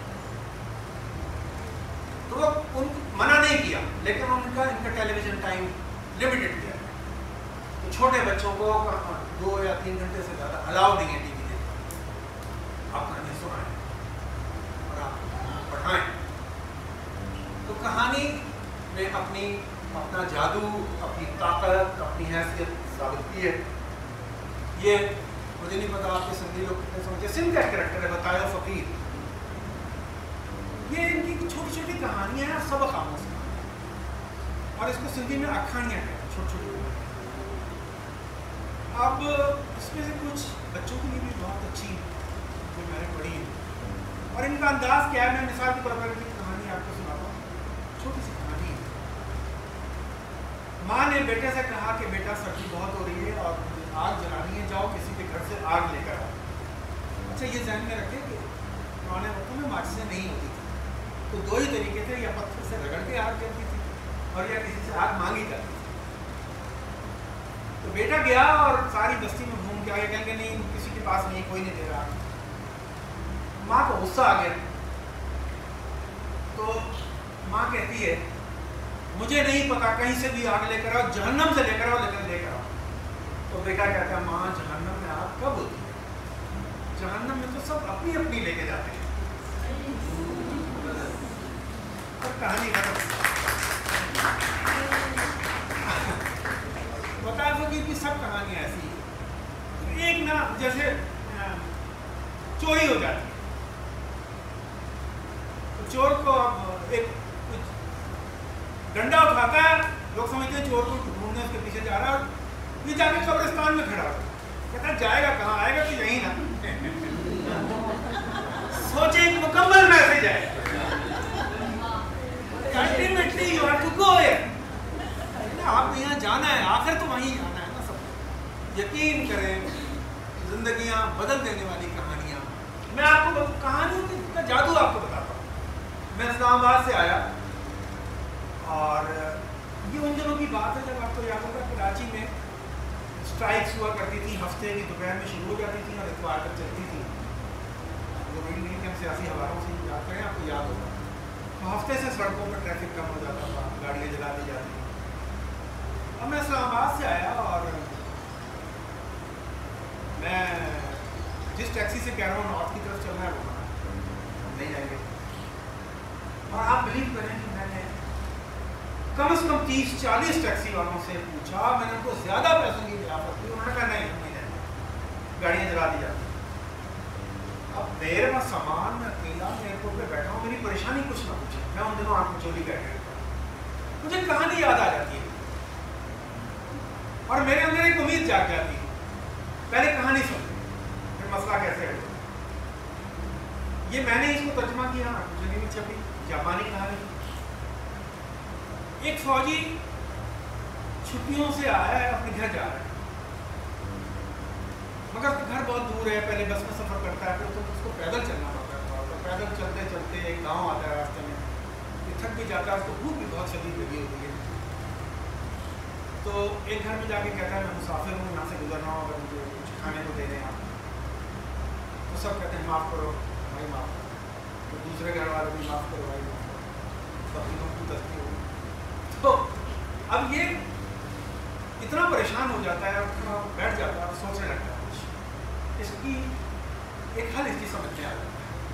تو وہ ان منع نہیں کیا, لیکن ان کا ٹیلی ویژن ٹائم لمیٹڈ کیا. تو چھوٹے بچوں کو 2 یا 3 گھنٹے سے زیادہ الاؤ نہیں ہے ٹی وی دیکھنے. آپ کہانی سنائیں اور آپ پڑھائیں. تو کہانی میں اپنا جادو, اپنی طاقت, اپنی حیثیت ثابت کی ہے. یہ مجھے نہیں پتا آپ کے سندھی لوگ کتنے سمجھتے. سندھ کا کریکٹر ہے بتایا فقیر. یہ ان کی چھوٹی چھوٹی کہانیاں ہیں, سبق آموز کہانیاں, اور اس کو سندھی میں اکھانیاں کہتے ہیں, چھوٹی چھوٹی. اب اس میں سے کچھ بچوں کے لیے بھی بہت اچھی جو میں نے پڑھی ہے, اور ان کا انداز کیا ہے. میں مثال کے طور پر کی کہانی آپ کو سناتا ہوں. چھوٹی سی کہانی ہے. ماں نے بیٹے سے کہا کہ بیٹا سردی بہت ہو رہی ہے اور آگ جلانی ہے, جاؤ کسی کے گھر سے آگ لے کر آؤ. اچھا یہ ذہن میں رکھیں کہ پرانے وقتوں میں ماچسیں نہیں ہوتی تھی, تو 2 ہی طریقے تھے, یا پتھر سے رگڑ کے آگ جلتی تھی اور یا کسی سے آگ مانگی جاتی تھی. تو بیٹا گیا اور ساری بستی میں گھوم کے آگے, کہیں کہ نہیں کسی کے پاس نہیں, کوئی نہیں دے رہا. ماں کو غصہ آ گیا. تو ماں کہتی ہے مجھے نہیں پتا, کہیں سے بھی آگ لے کر آؤ, جہنم سے لے کر آؤ, لیکن لے کر آؤ. تو بیٹا کہتا ہے ماں جہنم میں آگ کب ہوتی ہے, جہنم میں تو سب اپنی اپنی لے کے جاتے ہیں. کہانی ختم. بتا دو کہ سب کہانیاں ایسی ہیں. ایک نا جیسے چوری ہو جاتی ہے, تو چور کو ایک डंडा उठाता है, लोग समझते हैं चोर को ढूंढने उसके पीछे जा रहा है, ये जाके कब्रिस्तान में खड़ा होता है, कहता है जाएगा कहाँ, आएगा तो यहीं ना। सोचे एक मुकम्मल मैसेज है, ultimately you have to go here, आपको यहाँ जाना है, आखिर तो वहीं जाना है ना सब। यकीन करें, जिंदगियाँ बदल देने वाली कहानियाँ, मैं आपको कहानियों का जादू आपको बताता हूँ। मैं इस्लामाबाद से आया और ये उन दिनों की बात है जब आपको याद होगा कराची में स्ट्राइक्स हुआ करती थी, हफ्ते की दोपहर में शुरू हो जाती थी और इतवार तक चलती थी। जो मिल के सियासी हवालों से याद करें, आपको याद होगा, तो हफ्ते से सड़कों पर ट्रैफिक कम हो जाता था, गाड़ियाँ जला दी जाती थी। अब मैं इस्लामाबाद से आया और मैं जिस टैक्सी से कह रहा हूँ नॉर्थ की तरफ चलना है वो नहीं जाएंगे, और आप बिलीव करें कि मैंने कम से कम 30-40 टैक्सी वालों से पूछा, मैंने उनको ज़्यादा पैसों की दरियाफ्त की, उन्होंने कहा नहीं हम नहीं जाएंगे, गाड़ियाँ जला दी जाती। अब मेरे पास सामान, मैं अकेला एयरपोर्ट पे बैठा हूँ, मेरी परेशानी कुछ ना पूछे, मैं उन दिनों आँख चोली बैठा, मुझे कहानी याद आ जाती है और मेरे अंदर एक उम्मीद जाग जाती है, पहले कहानी सुन फिर मसला कैसे है। ये मैंने इसको तर्जुमा किया, मुझे नहीं छपी, जापानी कहानी। एक फौजी छुट्टियों से आया है, अपने घर जा रहा है, मगर घर बहुत दूर है, पहले बस में सफ़र करता है, फिर तो उसको पैदल चलना पड़ता है, तो पैदल चलते चलते एक गांव आता है, रास्ते में ये थक भी जाता है, उसको भूख भी बहुत शदीद लगी होती है। तो एक घर में जाके कहता है मैं मुसाफिर हूँ, यहाँ से गुजर रहा हूँ, अगर मुझे कुछ खाने को दे दें आप। तो सब कहते हैं माफ़ करो भाई माफ़ करो, तो दूसरे घर वाले भी माफ़ करो भाई माफ़ करो, सभी लोग की तस्ती हो। तो अब ये इतना परेशान हो जाता है और बैठ जाता है और सोचने लगता है, इसकी एक हल इसकी समझ में आ जाता है।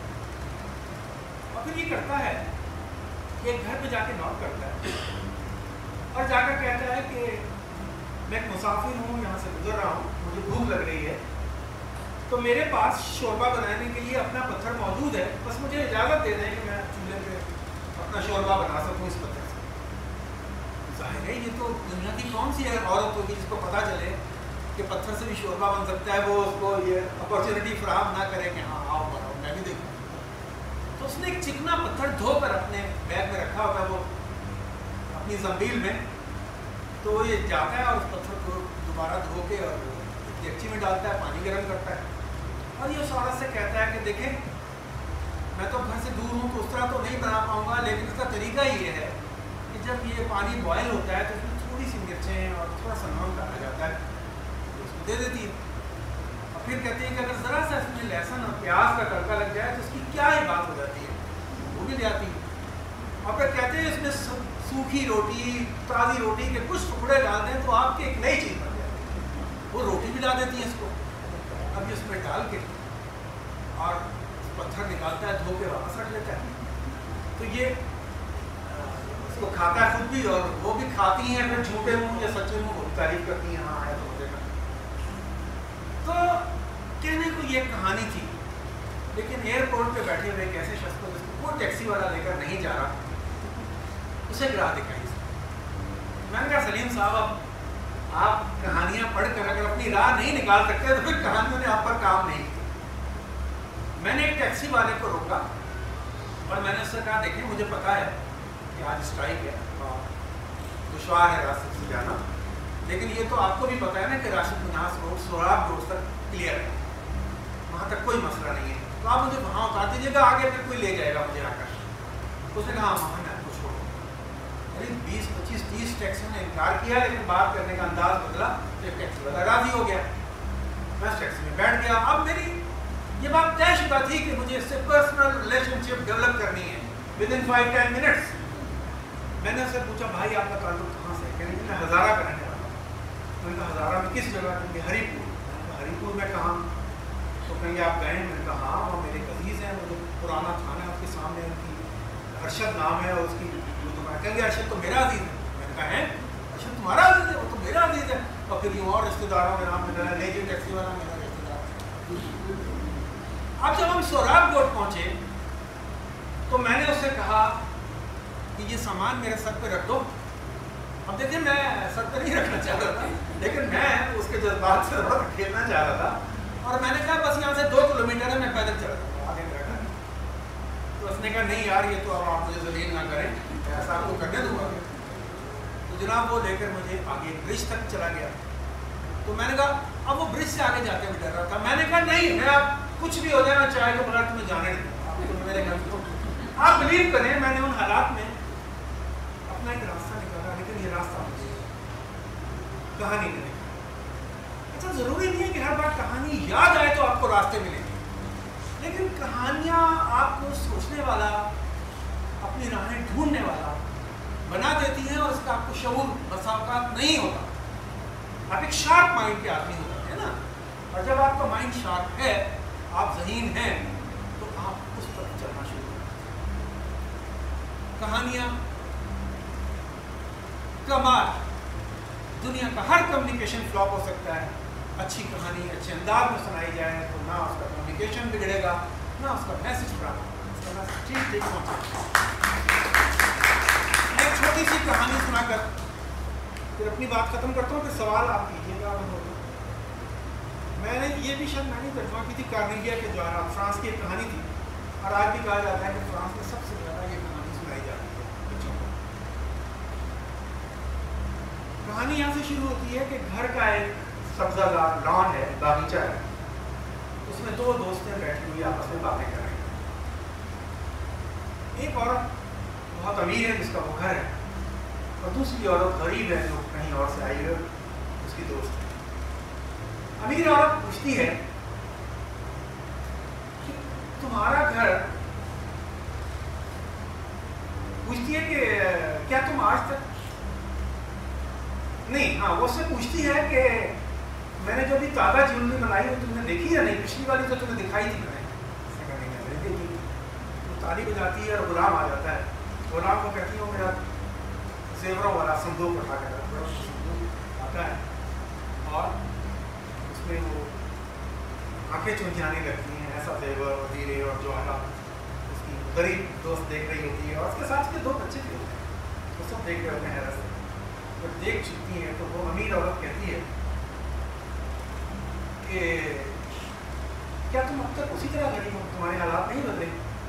और फिर ये करता है कि एक घर पे जाके नॉक करता है और जाकर कहता है कि मैं एक मुसाफिर हूँ, यहाँ से गुजर रहा हूँ, मुझे भूख लग रही है, तो मेरे पास शोरबा बनाने के लिए अपना पत्थर मौजूद है, बस मुझे इजाज़त दे दें कि मैं चूल्हे पे अपना शोरबा बना सकूँ इस पत्थर से। जाहिर है ये तो दुनिया की कौन सी औरत होगी जिसको पता चले कि पत्थर से भी शोरबा बन सकता है, वो उसको ये अपॉर्चुनिटी फराहम ना करे कि हाँ आओ बनाओ मैं भी देखूँ। तो उसने एक चिकना पत्थर धोकर अपने बैग में रखा होता है, वो अपनी जंबील में, तो ये जाता है और उस पत्थर को दोबारा धो के और डेगची में डालता है, पानी गर्म करता है और ये उस औरत से कहता है कि देखें मैं तो घर से दूर हूँ तो उस तरह तो नहीं बना पाऊँगा, लेकिन इसका तरीका ये है कि जब ये पानी बॉयल होता है तो उसमें थोड़ी सी मिर्चें और थोड़ा सा नमक डाला जाता है, तो उसको दे देती है। और फिर कहती है कि अगर ज़रा सा इसमें लहसुन और प्याज का तड़का लग जाए तो उसकी क्या ही बात हो जाती है, वो भी ले आती है। और फिर कहते हैं इसमें सूखी रोटी, ताज़ी रोटी के कुछ टुकड़े डाल दें तो आपकी एक नई चीज़ बन जाती है, वो रोटी भी ला देती है इसको। अब ये उसमें डाल के और पत्थर निकालता है, धो के वापस रख लेता है। तो ये इसको खाता है खुद भी और वो भी खाती हैं, फिर झूठे मुँह या सच्चे मुँह बहुत तारीफ करती हैं, हाँ आया तो मजे का। तो कहने को ये कहानी थी, लेकिन एयरपोर्ट पे बैठे हुए एक ऐसे शख्स को जिसको कोई टैक्सी वाला लेकर नहीं जा रहा, उसे गिरा दिखाई। मैंने कहा सलीम साहब अब आप कहानियाँ पढ़कर अगर अपनी राह नहीं निकाल सकते तो फिर कहानियों ने आप पर काम नहीं किया। मैंने एक टैक्सी वाले को रोका और मैंने उससे कहा देखिए मुझे पता है कि आज स्ट्राइक है और दुश्वार है रास्ते से जाना, लेकिन ये तो आपको भी पता है ना कि राशिद मिनास रोड सोराब रोड तक क्लियर है, वहाँ तक कोई मसला नहीं है, तो आप मुझे वहाँ उतार दीजिएगा, आगे फिर कोई ले जाएगा मुझे आकर। उसने कहा हाँ मैं आपको छोड़, अरे 20, 25, 30 टैक्सी ने इनकार किया, लेकिन बात करने का अंदाज बदला तो एक टैक्सी वाला राजी हो गया। मैं उस टैक्सी में बैठ गया। अब मेरी ये बात तयशुदा थी कि मुझे इससे पर्सनल रिलेशनशिप डेवलप करनी है विद इन 5-10 मिनट्स। मैंने उससे पूछा भाई आपका ताल्लुक कहाँ से? कहने मैं हज़ारा का रहने वाला हूँ। मैंने कहा हज़ारा में किस जगह? क्योंकि हरीपुर। हरीपुर में कहाँ? तो कहेंगे आप गए? मैंने कहा हाँ वो मेरे अजीज़ हैं, वो जो पुराना थाना है उसके सामने उनकी अरशद नाम है और उसकी कहेंगे अरशद तो मेरा अजीज़ है। मैंने कहा है अरशद तुम्हारा अजीज़ है? वो तो मेरा अजीज़ है। और फिर यूँ और रिश्तेदारों के नाम मिला, ले जो टैक्सी वाला मेरा रिश्तेदार। अब जब हम सोराब कोट पहुँचे तो मैंने उससे कहा कि ये सामान मेरे सर पे रख दो। अब देखिए मैं सर पे नहीं रखना चाह रहा था, लेकिन मैं उसके जज्बात से थोड़ा खेलना चाह रहा था और मैंने कहा बस यहाँ से 2 किलोमीटर है, मैं पैदल चल रहा हूँ आगे मेरा घर। तो उसने कहा नहीं यार ये तो अब आप मुझे जलील ना करें, ऐसा आपको करने दूंगा। तो जनाब वो लेकर मुझे आगे ब्रिज तक चला गया। तो मैंने कहा अब वो ब्रिज से आगे जाके भी डर रहा था। मैंने कहा नहीं, मैं अब कुछ भी हो जाए मैं चाय के बगैर तुम्हें जाने नहीं दूँगा, तो मेरे घर को आप बिलीव करें मैंने उन हालात में अपना एक रास्ता निकाला, लेकिन ये रास्ता मुझे कहानी में नहीं। अच्छा ज़रूरी नहीं है कि हर बार कहानी याद आए तो आपको रास्ते मिलेंगे, लेकिन कहानियाँ आपको सोचने वाला, अपनी राहें ढूंढने वाला बना देती हैं और उसका आपको शऊर बसा औकात नहीं होता। आप एक शार्प माइंड के आदमी होते हैं ना, और जब आपका माइंड शार्प है, आप ज़हीन हैं, तो आप उस तरफ चलना शुरू करें। कहानियाँ कमाल, दुनिया का हर कम्युनिकेशन फ्लॉप हो सकता है। अच्छी कहानी अच्छे अंदाज में सुनाई जाए तो ना उसका कम्युनिकेशन बिगड़ेगा, ना उसका मैसेज खराब होगा, उसका मैसेज ठीक ठीक पहुँचेगा। एक छोटी सी कहानी सुनाकर फिर अपनी बात खत्म करता हूँ, फिर सवाल आप कीजिएगा। मैंने ये भी शायद मैंने तर्जुमा की थी, कार्नेगिया के द्वारा, फ्रांस की एक कहानी थी और आज भी कहा जाता है कि फ्रांस में सबसे ज़्यादा ये कहानी सुनाई जाती है बच्चों को। कहानी यहाँ से शुरू होती है कि घर का एक सब्ज़ादार लॉन है, बागीचा है, उसमें 2 दोस्तें बैठी हुई आपस में बातें कर रही हैं। एक औरत बहुत अमीर है जिसका वो घर है, और दूसरी औरत गरीब है जो कहीं और से आई है, उसकी दोस्त है। अमीर औरत पूछती है कि तुम्हारा घर, पूछती है कि क्या तुम आज तक नहीं, हाँ वो उससे पूछती है कि मैंने जो भी ताज़ा ज्वेलरी बनाई वो तुमने देखी या नहीं, पिछली वाली तो तुम्हें दिखाई थी मैंने देखी। तो ताली बजाती है और गुलाम आ जाता है। गुलाम को कहती हूँ मेरा जेवरों वाला संदूक उठा कर, बड़ा संदूक आता है और उसमें वो आंखें चुंझाने लगती हैं, ऐसा जेवर और हीरे और जवाहरात उसकी गरीब दोस्त देख रही होती है, और उसके साथ के 2 बच्चे भी होते हैं, वो सब देख रहे होते हैं हैरत से। जब देख चुकी हैं तो वो अमीर औरत कहती है कि क्या तुम अब तक उसी तरह गरीब हो, तुम्हारे हालात नहीं बदले?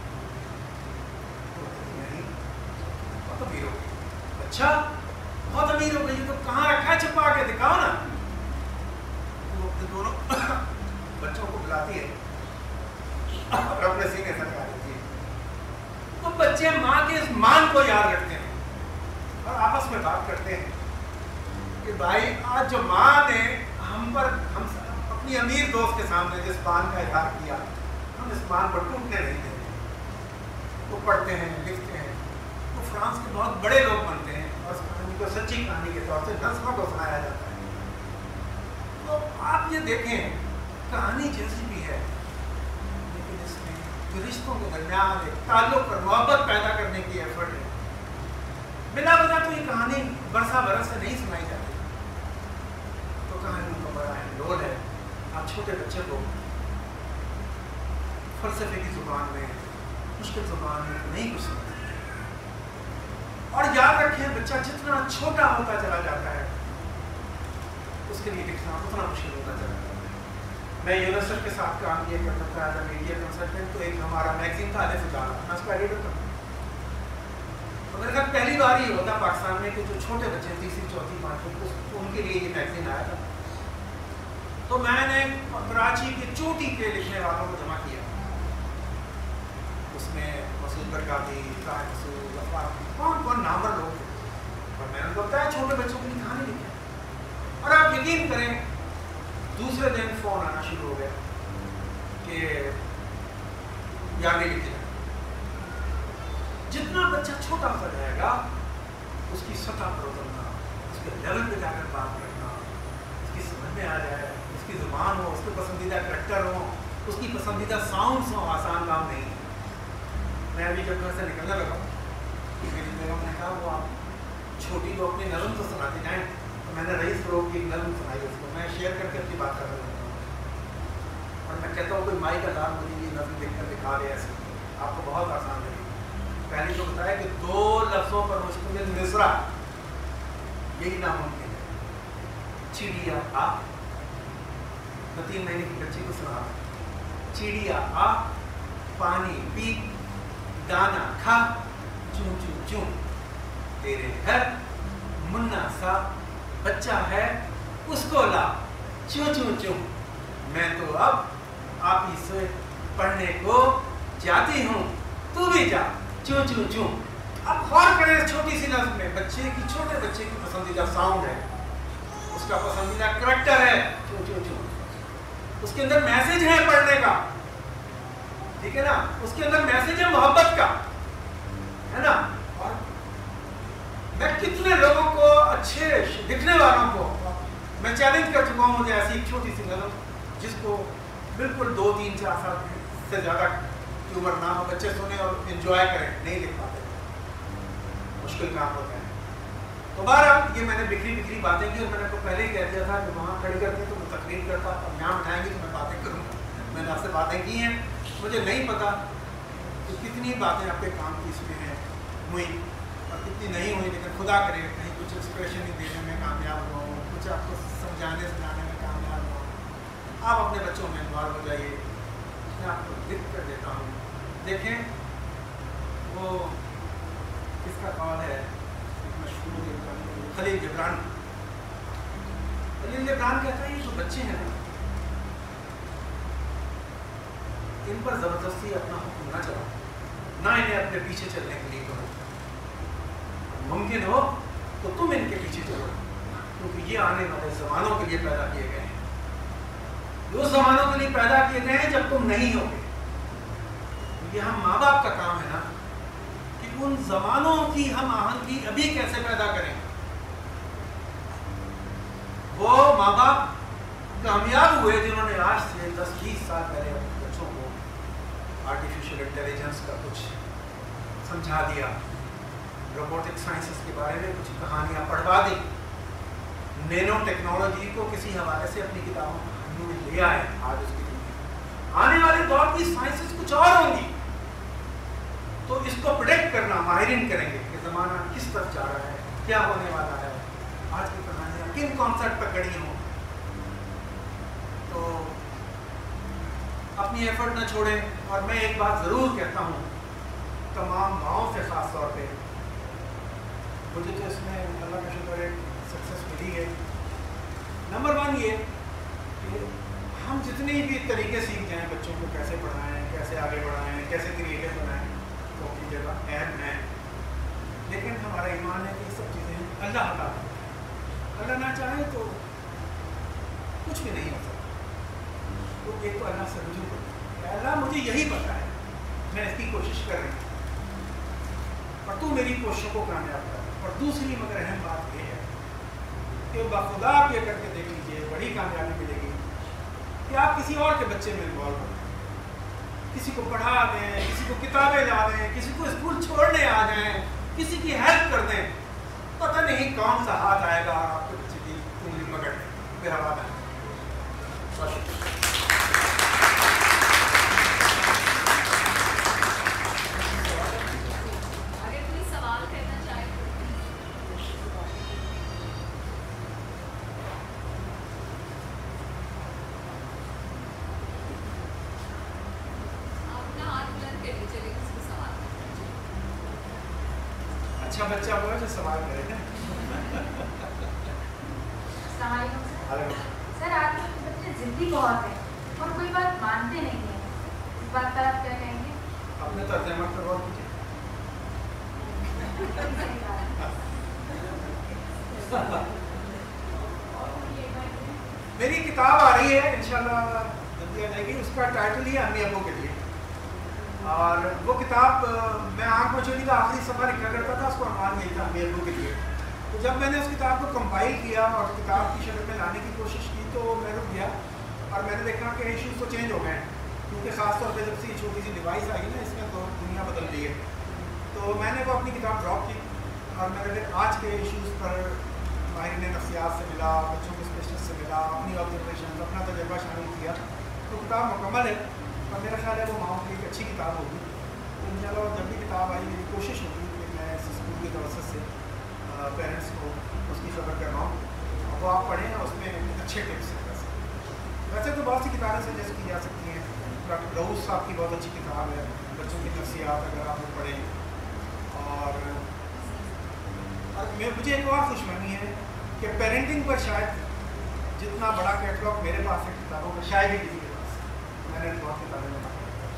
नहीं, बहुत अमीर हो गई। अच्छा बहुत अमीर हो गई तो कहाँ रखा है, छुपा के दिखाओ ना। तो अपने दोनों बच्चों को बुलाती है और अपने सीने से लगा देती है। तो बच्चे माँ के इस मान को याद रखते हैं और आपस में बात करते हैं कि भाई आज जो माँ ने हम अपनी अमीर दोस्त के सामने जिस मान का इजहार किया, हम इस मान पर टूटने नहीं देते। वो पढ़ते हैं, लिखते हैं, तो फ्रांस के बहुत बड़े लोग बनते हैं और इस कहानी को सच्ची कहानी के तौर से नस्लों को सुनाया जाता है। तो आप ये देखें, कहानी जैसी भी है, लेकिन इसमें जो रिश्तों के दरमियान एक ताल्लुक और मोहब्बत पैदा करने की एफर्ट है। बिना वजह तो ये कहानी बरसा बरस से नहीं सुनाई जाती। तो कहानी का बड़ा अहम रोल है। आप छोटे बच्चे को फलसफे की जुबान में, मुश्किल जुबान में नहीं कुछ समझते, और याद रखें बच्चा जितना छोटा होता चला जाता है उसके लिए लिखना उतना मुश्किल होता चला जाता है। मैं यूनिवर्सिटी के साथ काम किया करता था एज मीडिया कंसल्टेंट। तो एक हमारा मैगजीन था अलिफ उजाला, मैं उसका एडिटर था। तो मेरे साथ पहली बार ही होता पाकिस्तान में कि जो छोटे बच्चे 3री 4थी 5वीं उनके लिए ये मैगजीन आया था। तो मैंने कराची के चोटी के लिखने वालों को जमा किया, उसमें मसूद बरकाती, कौन कौन नामवर लोग थे, और मैंने उनको बताया छोटे बच्चों के लिए कहानी लिखी। और आप यकीन करें दूसरे दिन फ़ोन आना शुरू हो गया कि याद नहीं लिखी। जितना बच्चा छोटा होता जाएगा उसकी सतह पर उतरना, उसके लेवल पे जाकर बात करना, उसकी समझ में आ जाए, उसकी ज़ुबान हो, उसके पसंदीदा करैक्टर हो, उसकी पसंदीदा साउंड्स हो, आसान काम नहीं है। मैं अभी जब घर से निकलने लगा मेरी बेगम ने कहा वो आप छोटी को अपनी नज़म तो सुनाती जाएँ। तो मैंने रईस फरोग की एक नज़म सुनाई, उसको मैं शेयर करके अपनी बात कर रहा हूँ और मैं कहता हूँ कोई माई का दाम मुझे ये नज़म लिख कर दिखा दे, ऐसे आपको बहुत आसान लगेगी। पहले तो बताया कि 2 लफ्ज़ों पर मुश्तमिल मिसरा, यही नामुमकिन है। चिड़िया आ, मैं 3 महीने की बच्ची को सुना, चिड़िया आ, पानी पी, दाना खा, चूं चूं चूं, तेरे घर मुन्ना सा बच्चा है, उसको ला, चूं चूं चूं। मैं तो अब आप ही से पढ़ने को जाती हूँ, तू भी जा, चूं चूं चूं। अब गौर करें छोटी सी नज़्म में, छोटे बच्चे की पसंदीदा साउंड है, उसका पसंदीदा करैक्टर है चूं चूं चूं, उसके अंदर मैसेज है पढ़ने का, ठीक है ना, उसके अंदर मैसेज है मोहब्बत का, है ना। और मैं कितने लोगों को, अच्छे दिखने वालों को मैं चैलेंज कर चुका हूँ, मुझे ऐसी एक छोटी सी नज़म जिसको बिल्कुल 2, 3, 4 साल से ज़्यादा की उम्र ना हो, बच्चे सुने और एंजॉय करें, नहीं लिख पाते, मुश्किल काम होता है। तो बहरहाल ये मैंने बिखरी बातें की, और मैंने आपको पहले ही कह दिया था कि वहाँ खड़ी करते तो मैं तकरीर करता, अब यहाँ उठाएंगे तो मैं बातें करूँगा। मैंने आपसे बातें की हैं, मुझे नहीं पता कि कितनी बातें आपके काम की इसमें हैं हुई और कितनी नहीं हुई, लेकिन खुदा करे कहीं कुछ एक्सप्रेशन ही देने में कामयाब हुआ हूँ, कुछ आपको समझाने सुनाने में कामयाब हुआ हूँ। आप अपने बच्चों में इन्वॉल्व हो जाइए, मैं आपको लिख कर देता हूँ। देखें वो किसका कॉल है, मशहूर खलील जिब्रान कहता है ये जो बच्चे हैं इन पर ज़बरदस्ती अपना हुक्म ना चलाओ, ना इन्हें अपने पीछे चलने के लिए करो, मुमकिन हो तो तुम इनके पीछे चलो, क्योंकि ये आने वाले ज़मानों के लिए पैदा किए गए हैं, उस ज़मानों के लिए पैदा किए गए हैं जब तुम नहीं होगे। ये हम माँ बाप का काम है ना कि उन ज़मानों की हम आहंगी अभी कैसे पैदा करें। वो माँ बाप कामयाब हुए जिन्होंने आज से 10-20 साल पहले अपने बच्चों को आर्टिफिशियल इंटेलिजेंस का कुछ समझा दिया, रोबोटिक साइंसेस के बारे में कुछ कहानियाँ पढ़वा दी, नैनो टेक्नोलॉजी को किसी हवाले से अपनी किताबों में ले आए। आज उसकी आने वाले दौर की साइंसेस कुछ और होंगी, तो इसको प्रेडिक्ट करना माहिरीन करेंगे कि ज़माना किस तरफ जा रहा है, क्या होने वाला है, आज की कहानियाँ किन कॉन्सेप्ट पर खड़ी हों। तो अपनी एफर्ट न छोड़ें। और मैं एक बात ज़रूर कहता हूँ तमाम माओं से ख़ास तौर पे, मुझे तो इसमें अल्लाह का शुक्र है सक्सेस मिली है। नंबर 1 ये कि हम जितने भी तरीके सीख जाएँ बच्चों को कैसे पढ़ाएँ, कैसे आगे बढ़ाएँ, कैसे क्रिएटिव बनाएँ, तो अपनी जगह अहम है, लेकिन हमारा ईमान है कि ये सब चीज़ें अल्लाह का, अल्लाह ना चाहे तो कुछ भी नहीं हो सकता। तो एक तो अल्लाह से रुजू करो, अल्लाह मुझे यही पता है, मैं इसकी कोशिश कर रही हूँ और तू मेरी कोशिशों को कामयाब कर। और दूसरी मगर अहम बात यह है कि बाखुदा आप ये करके देख लीजिए, बड़ी कामयाबी मिलेगी कि आप किसी और के बच्चे में इन्वॉल्व हो, किसी को पढ़ा दें, किसी को किताबें ला दें, किसी को स्कूल छोड़ने आ जाएं, किसी की हेल्प कर दें, पता नहीं कौन सा हाथ आएगा और आपके बच्चे की उंगली पकड़ लें। मेरा वादा है। अच्छा बच्चा हुआ जो सवाल करेगा। सर आजकल के बच्चे जिद्दी बहुत है और कोई बात मानते नहीं है, इस बात पर आप क्या कहेंगे? अपने तर्जुमा पर गौर कीजिए। मेरी किताब आ रही है इंशाल्लाह जल्दी आ जाएगी, उसका टाइटल ही है अम्मी अब्बू के लिए। और वो किताब मैं आँख में चली तो आखिरी सफ़ा लिखा करता था, उसको अनवान यही था अम्मी अब्बू के लिए। तो जब मैंने उस किताब को कंपाइल किया और किताब की शक्ल में लाने की कोशिश की तो मैं रुक गया और मैंने देखा कि इश्यूज़ तो चेंज हो गए हैं, क्योंकि ख़ासतौर पर जब से ये छोटी सी डिवाइस आई ना, इसमें तो दुनिया बदल गई है। तो मैंने वो अपनी किताब ड्रॉप की और मैंने फिर आज के इश्यूज़ पर माहिरीन नफ्सियात से मिला, बच्चों के स्पेशलिस्ट से मिला, अपनी ऑब्जर्वेशन, अपना तजर्बा शामिल किया। तो किताब मुकम्मल है और मेरा ख्याल है वो माओं की एक अच्छी किताब होगी। तो इंशाल्लाह जब भी किताब आई मेरी कोशिश होगी कि मैं इस स्कूल की तवज्जो से पेरेंट्स को उसकी खबर करवाऊँ और वो आप पढ़ें और उसमें अच्छे टिप्स हैं। वैसे तो बहुत सी किताबें सजेस्ट की जा सकती हैं। डॉक्टर रऊफ साहब की बहुत अच्छी किताब है बच्चों की नफ्सियात, अगर आप वो पढ़ें। और मुझे एक और खुशफहमी है कि पेरेंटिंग पर शायद जितना बड़ा कैटलॉग मेरे पास है किताबों का शायद ही किसी के पास है। मैंने बहुत किताबें में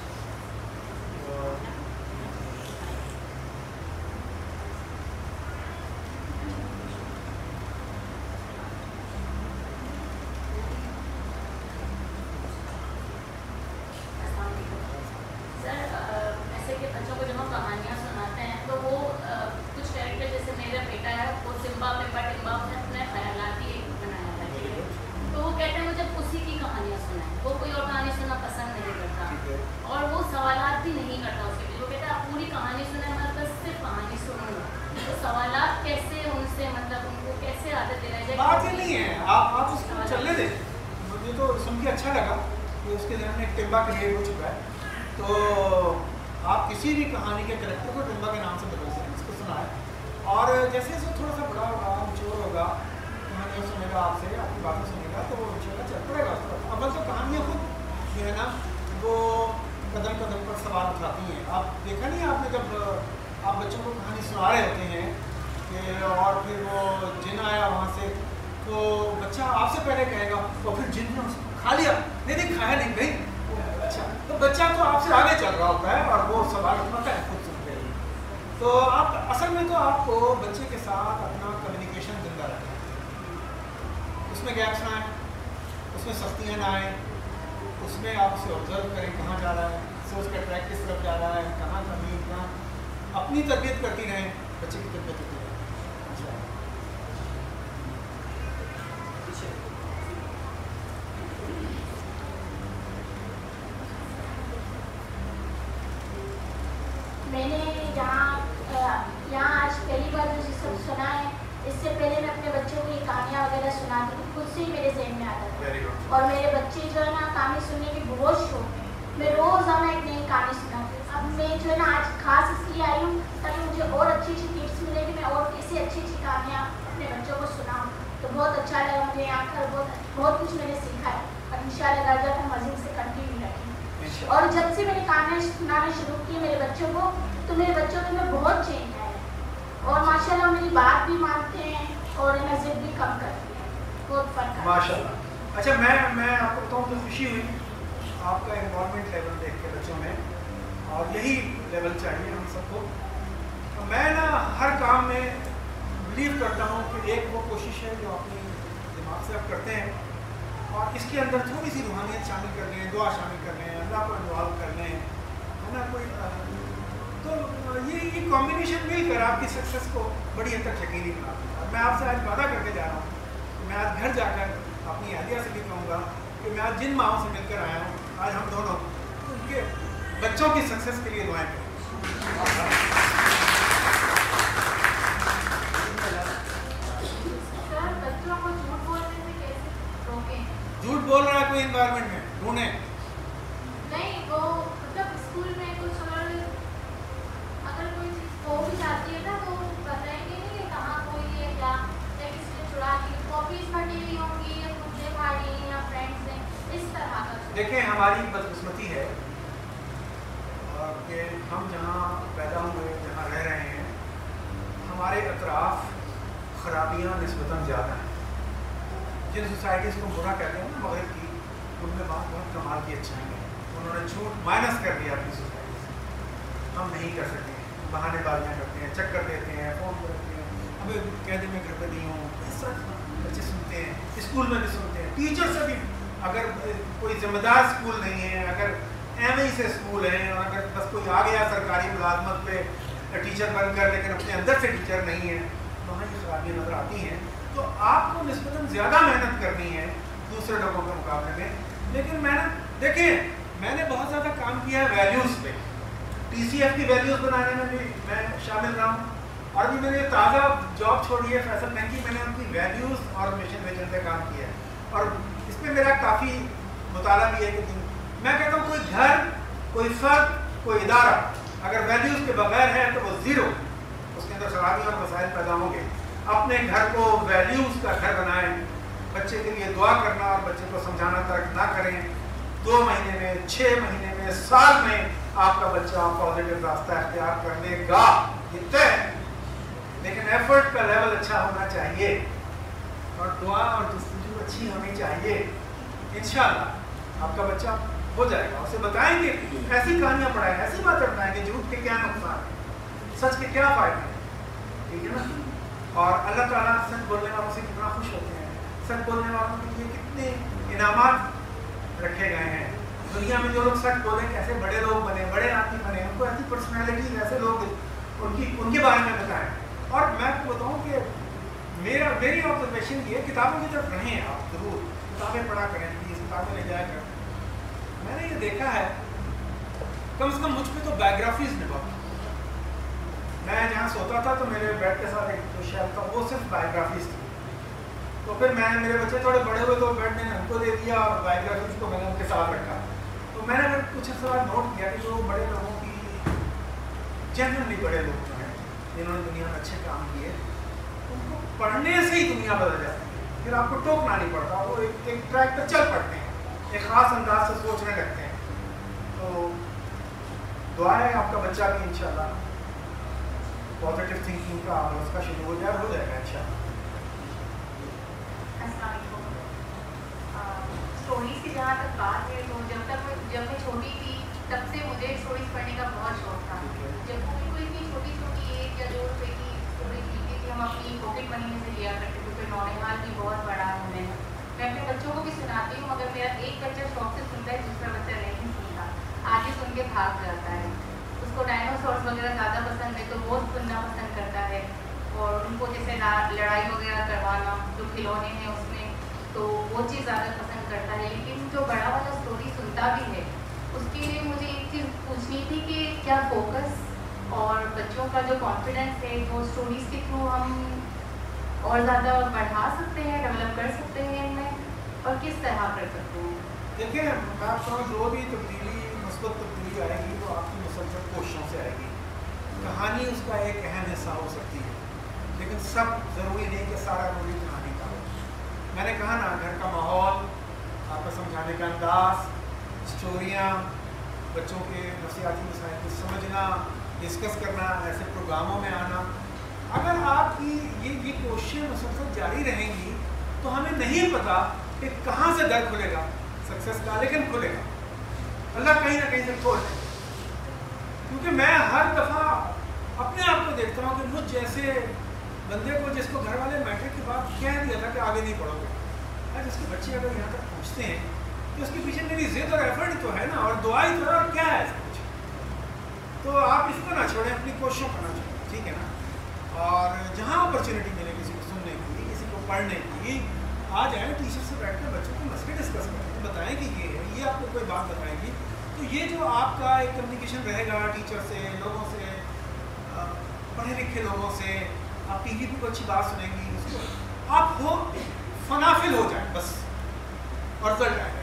बात ही नहीं है। आप उसको चलने दें। मुझे तो सुन के अच्छा लगा कि उसके ध्यान में एक टिम्बा क्रिएट हो चुका है। तो आप किसी भी कहानी के कैरेक्टर को टिम्बा के नाम से बदल सकते हैं, इसको सुनाएं। और जैसे जैसे थोड़ा सा बड़ा होगा, मैच्योर होगा, कहानियाँ सुनेगा आपसे, आपकी बातें सुनेगा, तो वो इंशाल्लाह चल पड़ेगा। अव्वल तो कहानियाँ खुद जो है ना वो कदम कदम पर सवाल उठाती हैं। आप देखा नहीं आपने जब आप बच्चों को कहानी सुना रहे होते हैं कि और फिर वो जिन आया वहाँ से, तो बच्चा आपसे पहले कहेगा और फिर जिन ने उसको खा लिया, नहीं खाया नहीं भाई। अच्छा, तो बच्चा तो आपसे आगे चल रहा होता है और वो सवाल उठाता है खुद सुनते ही। तो आप असल में तो आपको बच्चे के साथ अपना कम्युनिकेशन जिंदा रखना है। उसमें गैप्स ना आए, उसमें सख्तियाँ ना आए, उसमें आप उसे ऑब्जर्व करें कहाँ जा रहा है, से उसका ट्रैक किस तरफ जा रहा है, कहाँ कमी कहाँ अपनी तरबियत करती रहें, बच्चे की तरबियत होती है। मैंने यहाँ आज पहली बार जो सब सुना है, इससे पहले मैं अपने बच्चों को ये कहानियाँ वगैरह सुनाती थी, खुद से ही मेरे ज़हन में आता था। और मेरे बच्चे जो है ना कहानी सुनने की बहुत शौक है, मैं रोज़ाना एक नई कहानी सुनाती हूँ। अब मैं जो है ना आज खास इसलिए आई हूँ ताकि मुझे और अच्छी अच्छी टिप्स मिले कि मैं और कैसे अच्छी अच्छी कहानियाँ अपने बच्चों को सुनाऊँ। तो बहुत अच्छा लगा मुझे यहाँ पर, बहुत कुछ मैंने सीखा है और इंशाल्लाह घर जाकर मज़ीद से कंटिन्यू रखेंगे। और जब से मैंने कहानियाँ सुनाना शुरू की मेरे बच्चों को, तो मेरे बच्चों के में बहुत चेंज आया है और माशाल्लाह मेरी बात भी मानते हैं और इन्हें जिद भी कम करती है, बहुत फर्क है माशाल्लाह। अच्छा, मैं आपको बताऊँ तो खुशी हुई आपका इन्वॉल्वमेंट लेवल देख के बच्चों में, और यही लेवल चाहिए हम सबको। तो मैं ना हर काम में बिलीव करता हूँ कि एक वो कोशिश है जो अपनी दिमाग से आप करते हैं और इसके अंदर थोड़ी सी रूहानियत शामिल कर लें, दुआ शामिल कर लें, अल्लाह को इन्वॉल्व कर लें, है ना कोई। तो ये कॉम्बिनेशन मिलकर आपकी सक्सेस को बड़ी हद तक यकीनी बनाती है। और मैं आपसे आज वादा करके जा रहा हूँ, मैं आज घर जाकर अपनी अहलिया से भी कहूँगा कि मैं आज जिन माओं से मिलकर आया हूँ, आज हम दोनों उनके बच्चों की सक्सेस के लिए दुआएं करें। झूठ बोल रहा है कोई इन्वायरमेंट में ढूंढे नहीं, वो मतलब स्कूल में कुछ अगर कोई चीज़ हो भी जाती है ना तो बताएंगे नहीं कि कहाँ कोई है क्या, या किसी ने चुरा ली, कॉपीज फटी हुई होंगी या मुझे खाई या फ्रेंड्स ने, इस तरह का। देखें, हमारी बदकिस्मती है कि हम जहाँ पैदा हुए, जहाँ रह रहे हैं, हमारे अतराफ खराबियाँ निस्बतन ज़्यादा हैं। जिन सोसाइटीज़ को बुरा कहते हैं ना मगरब की, उनमें बहुत कमाल की अच्छाई है। उन्होंने छूट माइनस कर दिया अपनी सोसाइटी से। हम नहीं कर सकते, बहानेबाजियाँ करते हैं, चक्कर देते हैं, फ़ोन करते हैं, हमें कह दें मैं घर पे नहीं हूँ, सब बच्चे सुनते हैं, स्कूल में भी सुनते हैं, टीचर से भी। अगर कोई जिम्मेदार स्कूल नहीं है, अगर एमई से स्कूल है और अगर बस कोई आ गया सरकारी मुलाजमत पे टीचर बनकर लेकिन अपने अंदर से टीचर नहीं है, तो वहाँ ये खराबियाँ नज़र आती हैं। तो आपको निस्बतन ज़्यादा मेहनत करनी है दूसरे लोगों के मुकाबले में। लेकिन मैंने बहुत ज़्यादा काम किया है वैल्यूज़ पे। TCF की वैल्यूज़ बनाने में भी मैं शामिल रहा हूँ, और भी मैंने ताज़ा जॉब छोड़ी है फैसल बैंक की, मैंने उनकी वैल्यूज़ और मिशन विजन पे काम किया है और इस पर मेरा काफ़ी मुताला भी है कि मैं कहता हूँ कोई घर, कोई फर्द, कोई इदारा اگر ویلیوز کے بغیر ہے تو وہ زیرو، اس کے اندر خرابی اور مسائل پیدا ہوں گے. اپنے گھر کو ویلیوز کا گھر بنائیں. بچے کے لیے دعا کرنا اور بچے کو سمجھانا ترک نہ کریں. 2 مہینے میں، 6 مہینے میں، سال میں آپ کا بچہ پازیٹیو راستہ اختیار کر لے گا، یہ طے ہے. لیکن ایفرٹ کا لیول اچھا ہونا چاہیے اور دعا اور جستجو اچھی ہونی چاہیے. انشاءاللہ آپ کا بچہ ہو جائے گا. اسے بتائیں گے، ایسی کہانیاں پڑھائیں، ایسی باتیں بتائیں کہ جھوٹ کے کیا نقصان ہے، سچ کے کیا فائدے ہیں. ٹھیک ہے نا. اور اللہ تعالیٰ سچ بولنے والوں سے کتنا خوش ہوتے ہیں. سچ بولنے والوں کے لیے کتنے انعامات رکھے گئے ہیں. دنیا میں جو لوگ سچ بولیں کیسے بڑے لوگ بنے، بڑے آدمی بنے، ان کو ایسی پرسنالٹی، ایسے لوگ ان کے بارے میں بتائیں. اور میں آپ کو بتاؤں کہ میری آبزرویشن یہ ہے، کتابوں کی طرف رہیں آپ ضرور، کتابیں پڑھا کریں پلیز، کتابیں لے جایا کریں. میں نے یہ دیکھا ہے کم سے کم مجھ پہ تو بایوگرافیز نے بہت. میں جہاں سوتا تھا تو میرے بیڈ کے ساتھ ایک جو شیلف تھا وہ صرف بایوگرافیز تھی. تو پھر میرے بچے تھوڑے بڑے ہوئے تو بیڈ نے ان کو دے دیا اور بایوگرافیز کو میں نے ان کے ساتھ رکھا. تو میں نے کچھ عرصے بعد نوٹ کیا کہ جو بڑے لوگوں کی جنرلی بڑے لوگ جو ہیں جنہوں نے دنیا میں اچھے کام کیے، ان کو پڑھنے سے ہی دنیا بدل جاتی ہے. پھر آپ کو ٹوکنا نہیں پڑتا، وہ ایک ٹریک پر چل پڑتے ہیں، ایک خاص انداز سے سوچنے لگتے ہیں. تو دعا ہے آپ کا بچہ بھی انشاءاللہ پازیٹیو تھنکنگ کا اور اس کا شروع ہو جائے گا انشاءاللہ. السلام علیکم. اسٹوریز کی جہاں تک بات ہے تو جب میں چھوٹی تھی تب سے مجھے اسٹوریز پڑھنے کا بہت شوق تھا. جب وہ بالکل اتنی چھوٹی 1 یا 2 روپے کی اسٹوریز ملتی تھی، ہم اپنی پاکٹ منی میں سے لیا کرتے تھے. پھر نونحال بھی بہت بڑا ہے. میں اپنے بچوں کو بھی سناتی ہوں، مگر میرا ایک بچہ شوق سے سنتا ہے، دوسرا بچہ نہیں سنتا. آگے سن کے بھاگ جاتا ہے. اس کو ڈائنوسورس وغیرہ زیادہ پسند ہے تو وہ سننا پسند کرتا ہے. اور ان کو جیسے لڑائی وغیرہ کروانا جو کھلونے ہیں اس میں، تو وہ چیز زیادہ پسند کرتا ہے. لیکن جو بڑا والا اسٹوری سنتا بھی ہے اس کے لیے مجھے ایک چیز پوچھنی تھی کہ کیا فوکس اور بچوں کا جو کانفیڈنس ہے وہ اسٹوریز کے تھرو ہم اور زیادہ بڑھا سکتے ہیں، ڈیولپ کر سکتے ہیں ان میں، اور کس طرح کر سکتے ہیں؟ دیکھیں میں آپ کو جو بھی تبدیلی، مثبت تبدیلی آئے گی وہ آپ کی مسلسل کوششوں سے آئے گی. کہانی اس کا ایک اہم حصہ ہو سکتی ہے، لیکن سب ضروری نہیں کہ سارا روی کہانی کا ہو. میں نے کہا نا، گھر کا ماحول، آپ کا سمجھانے کا انداز، اسٹوریاں، بچوں کے نفسیاتی مسائل کو سمجھنا، ڈسکس کرنا، ایسے پروگراموں میں آنا. اگر آپ کی یہ کوششیں مسلسل جاری رہیں گی تو ہمیں نہیں پتا کہ کہاں سے در کھلے گا سکسیس کا، لیکن کھلے گا. اللہ کہیں نہ کہیں سے کھول دے. کیونکہ میں ہر دفعہ اپنے آپ کو دیکھتا ہوں کہ مجھ جیسے بندے کو، جس کو گھر والے میٹرک کے بعد کہہ دیا تھا کہ آگے نہیں پڑھو گے، جس کے بچے اگر یہاں تک پہنچتے ہیں تو اس کے پیچھے میری ضد اور ایفرٹ تو ہے نا، اور دعا ہی تو ہے، اور کیا ہے اس کچھ. تو آپ اس کو نہ چھوڑیں، اپنی کوششوں کو نہ چھوڑیں. ٹھیک ہے نا. اور جہاں اپرچونیٹی ملے کسی کو سننے کی، کسی کو پڑھنے کی، آ جائیں ٹیچر سے بیٹھ کر بچوں کو مسئلے ڈسکس کریں، بتائیں کہ یہ ہے، یہ آپ کو کوئی بات بتائیں گی. تو یہ جو آپ کا ایک کمیونیکیشن رہے گا ٹیچر سے، لوگوں سے، پڑھے لکھے لوگوں سے، آپ ٹی وی پہ کوئی اچھی بات سنیں گی، اس کو آپ ہو فنافل ہو جائیں بس، اور رزلٹ آئے گا.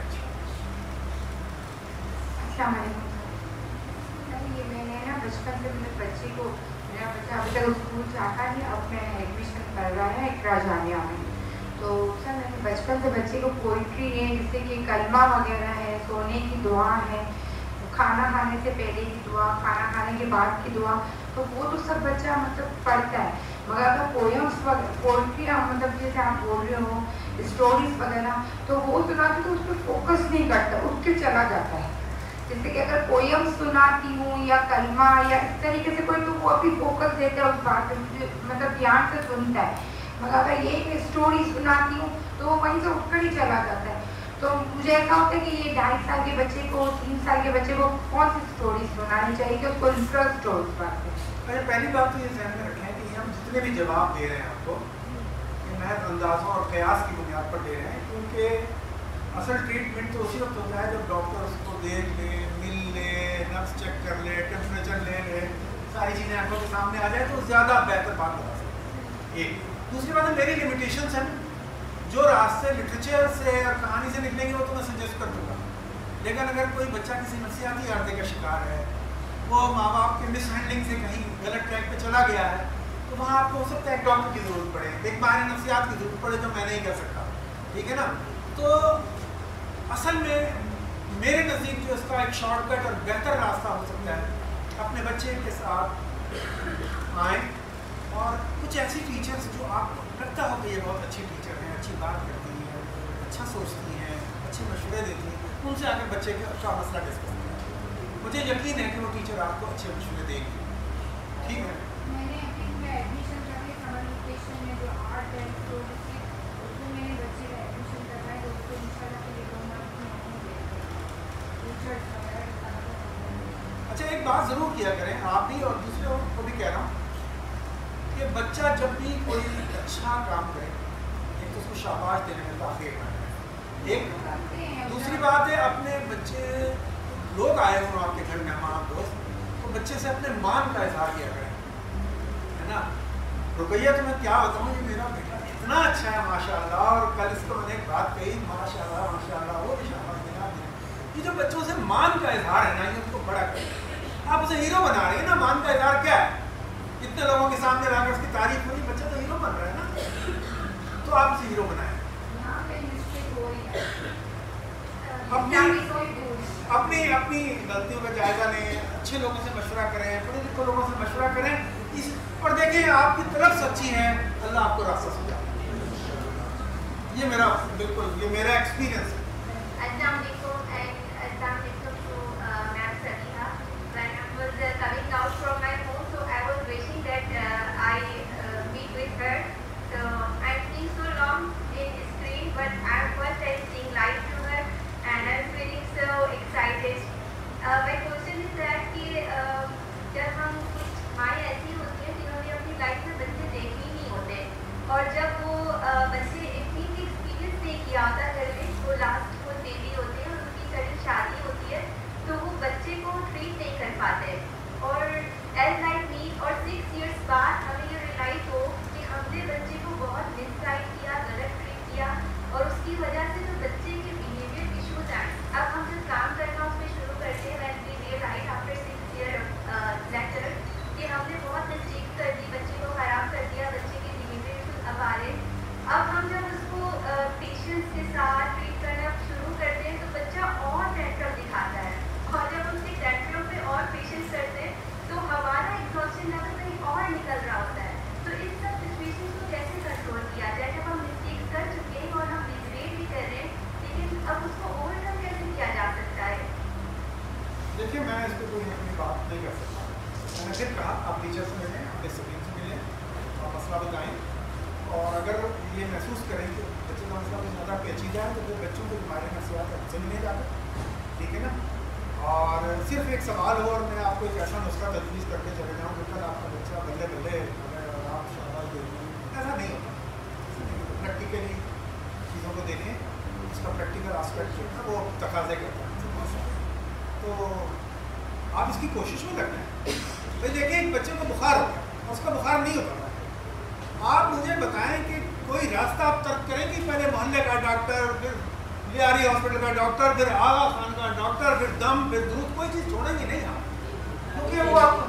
السلام علیکم. یہ میں نے نا بچپن سے میرے بچے کو، میرا بچہ ابھی تک اسکول جاتا ہے، اب میں ایڈمیشن کر رہا ہے اقرا جامعہ میں. تو سر میں نے بچپن سے بچے کو پوئٹری ہے، جیسے کہ کلمہ وغیرہ ہے، سونے کی دعا ہے، کھانا کھانے سے پہلے کی دعا، کھانا کھانے کے بعد کی دعا، تو وہ تو سب بچہ مطلب پڑھتا ہے. مگر اگر پوئمس پوئٹری مطلب جیسے آپ بول رہے ہو اسٹوریز وغیرہ، تو وہ سناتی تو اس پہ فوکس نہیں کرتا، اٹھ کے چلا جاتا ہے. جیسے کہ اگر پوئم سناتی ہوں یا کلمہ یا اس طریقے سے کوئی، تو وہ ابھی فوکس دیتا ہے اس بات پہ، مطلب دھیان سے سنتا ہے. مگر اگر یہ کہ اسٹوری سناتی ہوں تو وہ وہیں سے اٹھ کر ہی چلا جاتا ہے. تو مجھے ایسا ہوتا ہے کہ یہ 2.5 سال کے بچے کو، 3 سال کے بچے کو کون سی اسٹوری سنانی چاہیے کہ اس کو انٹرسٹ ہو اس بات پہ. پہلی بات تو یہ ذہن میں رکھیں کہ ہم جتنے بھی جواب دے رہے ہیں آپ کو، یہ محض اندازوں اور قیاس کی بنیاد پر دے رہے ہیں. کیونکہ اصل ٹریٹمنٹ تو اسی وقت ہوتا ہے جب ڈاکٹر اس کو دیکھ لے، مل لے، نبض چیک کر لے، ٹیمپریچر لے لے، ساری چیزیں آنکھوں کے سامنے آ جائیں تو زیادہ بہتر بات بتا سکتے ہیں. ایک دوسری بات ہے میری لمیٹیشنس ہیں، جو راستے لٹریچر سے اور کہانی سے نکلیں گے وہ تو میں سجیسٹ کر دوں گا. لیکن اگر کوئی بچہ کسی نفسیاتی عارضے کا شکار ہے، وہ ماں باپ کے مس ہینڈلنگ سے کہیں غلط ٹریک پہ چلا گیا ہے تو وہاں آپ کو ہو سکتا ہے ایک ڈاکٹر کی ضرورت پڑے, ایک ماہر نفسیات کی ضرورت پڑے جو میں نہیں کر سکتا, ٹھیک ہے نا. تو اصل میں میرے نزدیک جو اس کا ایک شارٹ کٹ اور بہتر راستہ ہو سکتا ہے, اپنے بچے کے ساتھ آئیں اور کچھ ایسی ٹیچرز جو آپ کو لگتا ہو کہ یہ بہت اچھی ٹیچر ہیں, اچھی بات کرتی ہیں, اچھا سوچتی ہیں, اچھے مشورے دیتی ہیں, ان سے آ کر بچے کا مسئلہ ڈسکس کریں. مجھے یقین ہے کہ وہ ٹیچر آپ کو اچھے مشورے دے گی, ٹھیک ہے. میں نے ایڈمیشن کر کے سمر ویکیشن میں جو آرٹ ہے تو اس میں میں نے بچے کا ایڈمیشن کروایا تو اس کو ان شاء اللہ کے لیے 2 منتھ میں. اچھا ایک بات ضرور کیا کریں آپ بھی اور دوسرے کو بھی کہہ رہا ہوں کہ بچہ جب بھی کوئی اچھا کام کرے ایک تو اس کو شاباش دینے میں کافی ایک دوسری بات ہے اپنے بچے لوگ آئے ہوں آپ کے گھر مہمان دوست تو بچے سے اپنے مان کا اظہار کیا کریں, ہے نا. رقیہ تو میں کیا بتاؤں, یہ میرا بیٹا اتنا اچھا ہے ماشاء اللہ, اور کل اس کو میں نے ایک بات کہی ماشاء اللہ وہ بھی شاباش دینا. یہ جو بچوں سے مان کا اظہار ہے نا یہ ان کو بڑا کرے. آپ اسے ہیرو بنا رہے ہیں نا, مان کا اظہار کیا ہے, اتنے لوگوں کے سامنے لا کر اس کی تعریف ہوئی, بچہ تو ہیرو بن رہا ہے نا, تو آپ اسے ہیرو بنائیں. اپنی غلطیوں کا جائزہ لیں, اچھے لوگوں سے مشورہ کریں, پڑھے لکھے لوگوں سے مشورہ کریں, اور دیکھیں آپ کی طرف سچی ہے اللہ آپ کو راستہ سمجھا. یہ میرا بالکل یہ میرا ایکسپیرینس ہے. السلام علیکم to Ma'am Sabiha. When I was coming out from my home, so I was wishing that I meet with her. So I'm seeing so long in screen, but I'm first time seeing live to her, and I'm feeling so excited. My question is that कि जब हम कुछ माएँ ऐसी होती हैं जिन्होंने अपनी life में बच्चे देखे ही नहीं होते, और जब वो बच्चे इतनी एक्सपीरियंस नहीं किया होता घर में, वो लास्ट वो बेबी होते हैं और उनकी सडन शादी होती है तो वो बच्चे को ट्रीट नहीं कर पाते, और एज लाइक मी और 6 years बाद हमें ये रियलाइज हो कि हमने बच्चे को बहुत मिसगाइड किया, गलत ट्रीट किया, और उसकी वजह से जो बच्चे के बिहेवियर इशूज आए. अब हम जब काम करना उसमें शुरू करते हैं when we realize after 6 year lecture कि हमने बहुत मिस्टेक कर दी, बच्चे को खराब कर दिया, बच्चे के बिहेवियर इशूज अब आ रहे हैं. अब हम जब उसको पेशेंस के साथ ट्रीट करना शुरू करते हैं तो बच्चा और टेंट्रम दिखाता है, और जब हम उसके टेंट्रम पे और पेशेंस करते हैं तो हमारा एग्जॉस्शन लेवल कहीं और निकल रहा होता है. तो इस सब सिचुएशन को कैसे कंट्रोल किया जाए जब हम मिस्टेक कर चुके हैं और हम रिग्रेट भी कर रहे हैं, लेकिन अब उसको ओवरकम कैसे किया जा सकता है? देखिए मैं इस पर कोई अपनी बात नहीं कर सकता. मैंने फिर कहा आप टीचर से मिलें, अपने सिबलिंग से मिलें, आप मसला बताएं, और अगर ये महसूस करें कि बच्चे का मसला कुछ ज़्यादा पेचीदा है तो फिर बच्चों को हमारे नफ्सियात हमसे मिलने जाते, ठीक है ना. और सिर्फ एक सवाल हो और मैं आपको एक ऐसा नुस्खा तजवीज़ करके चले जाऊँ कि कल आपका बच्चा बल्ले बल्ले अगर आप शाबाश दे दें, ऐसा नहीं होता. प्रैक्टिकली चीज़ों को देखें, उसका प्रैक्टिकल आस्पेक्ट जो है वो तकाज़े करता है. तो आप इसकी कोशिश में लगते हैं. भाई देखिए एक बच्चे को बुखार होता है, उसका बुखार नहीं होता, आप मुझे बताएं कि कोई रास्ता आप तर्क करें कि पहले मोहल्ले का डॉक्टर, फिर लियारी हॉस्पिटल का डॉक्टर, फिर आगा खान का डॉक्टर, फिर दम, फिर दूध, कोई चीज़ छोड़ेंगे नहीं आप, क्योंकि वो आपको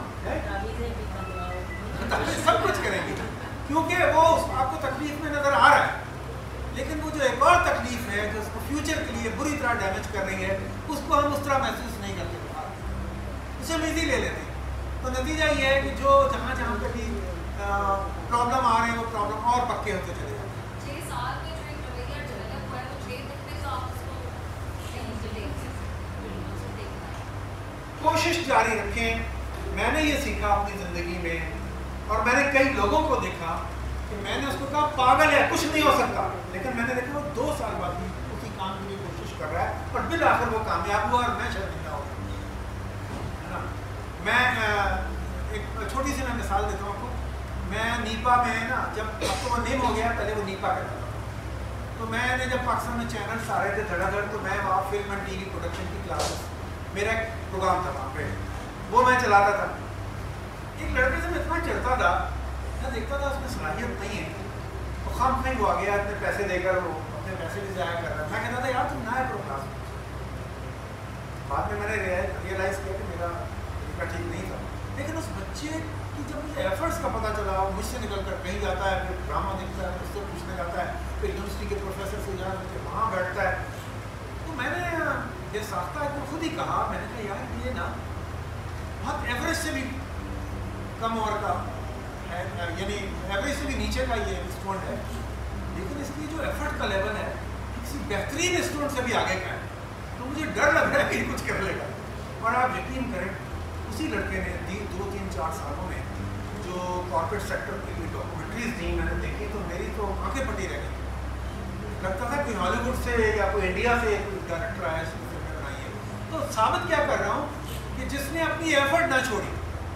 सब कुछ करेंगे, क्योंकि वो आपको तकलीफ में नज़र आ रहा है. लेकिन वो जो एक और तकलीफ है जो उसको फ्यूचर के लिए बुरी तरह डैमेज कर रही है, उसको हम उस तरह महसूस नहीं करते, उसे हम ईजी ले लेते हैं. तो नतीजा ये है कि जो जहाँ जहाँ पे भी प्रॉब्लम आ रहे हैं वो प्रॉब्लम और पक्के होते चले जाते हैं. 6 साल में जो एक रवैया डेवलप हुआ है वो 6 दिन में तो आप उसको कहीं से देख सकते हैं. कोशिश जारी रखें. मैंने ये सीखा अपनी ज़िंदगी में, और मैंने कई लोगों को देखा कि मैंने उसको कहा पागल है, कुछ नहीं हो सकता, लेकिन मैंने देखा वो 2 साल बाद भी उसी काम के लिए कोशिश कर रहा है और बिल आखिर वो कामयाब हुआ और मैं शर्मिंदा हो गया, है ना. मैं एक छोटी सी मैं मिसाल देता हूँ आपको. मैं नीपा में ना, जब अब तो वो नेम हो गया, पहले वो नीपा करता था, तो मैंने जब पाकिस्तान में चैनल्स आ रहे थे धड़ाधड़, तो मैं वहाँ फिल्म एंड टीवी प्रोडक्शन की क्लासेस, मेरा एक प्रोग्राम था वहाँ पे, वो मैं चलाता था. एक लड़के से मैं इतना चलता था, मैं देखता था उसमें सलाहियत नहीं है, तो खाम खाई वो आ गया इतने पैसे देकर, वो अपने पैसे भी ज़ाया कर रहा है. मैं कहता था यार तुम ना है प्रो क्लास में. बाद में मैंने रियलाइज़ किया कि मेरा का ठीक नहीं था, लेकिन उस बच्चे कि जब मुझे एफर्ट्स का पता चला, मुझसे निकल कर कहीं जाता है, फिर ड्रामा देखता है, मुझसे पूछने जाता है, फिर यूनिवर्सिटी के प्रोफेसर से जा करके वहाँ बैठता है, तो मैंने ये साख्ता को खुद ही कहा, मैंने कहा यार ये ना बहुत एवरेज से भी कम उम्र का है, यानी एवरेज से भी नीचे का ये स्टूडेंट है, लेकिन इसकी जो एफर्ट का लेवल है किसी बेहतरीन स्टूडेंट से भी आगे का है, तो मुझे डर लग रहा है कि कुछ कर लेगा। और आप यकीन करें उसी लड़के ने 2-3-4 सालों में जो कॉर्पोरेट सेक्टर की डॉक्यूमेंट्रीज दी मैंने देखी तो मेरी तो आंखें फटी रह गई। लगता था कोई हॉलीवुड से या कोई इंडिया से कोई डायरेक्टर आया इसकी फिल्में बनाई है। तो साबित क्या कर रहा हूँ कि जिसने अपनी एफर्ट ना छोड़ी,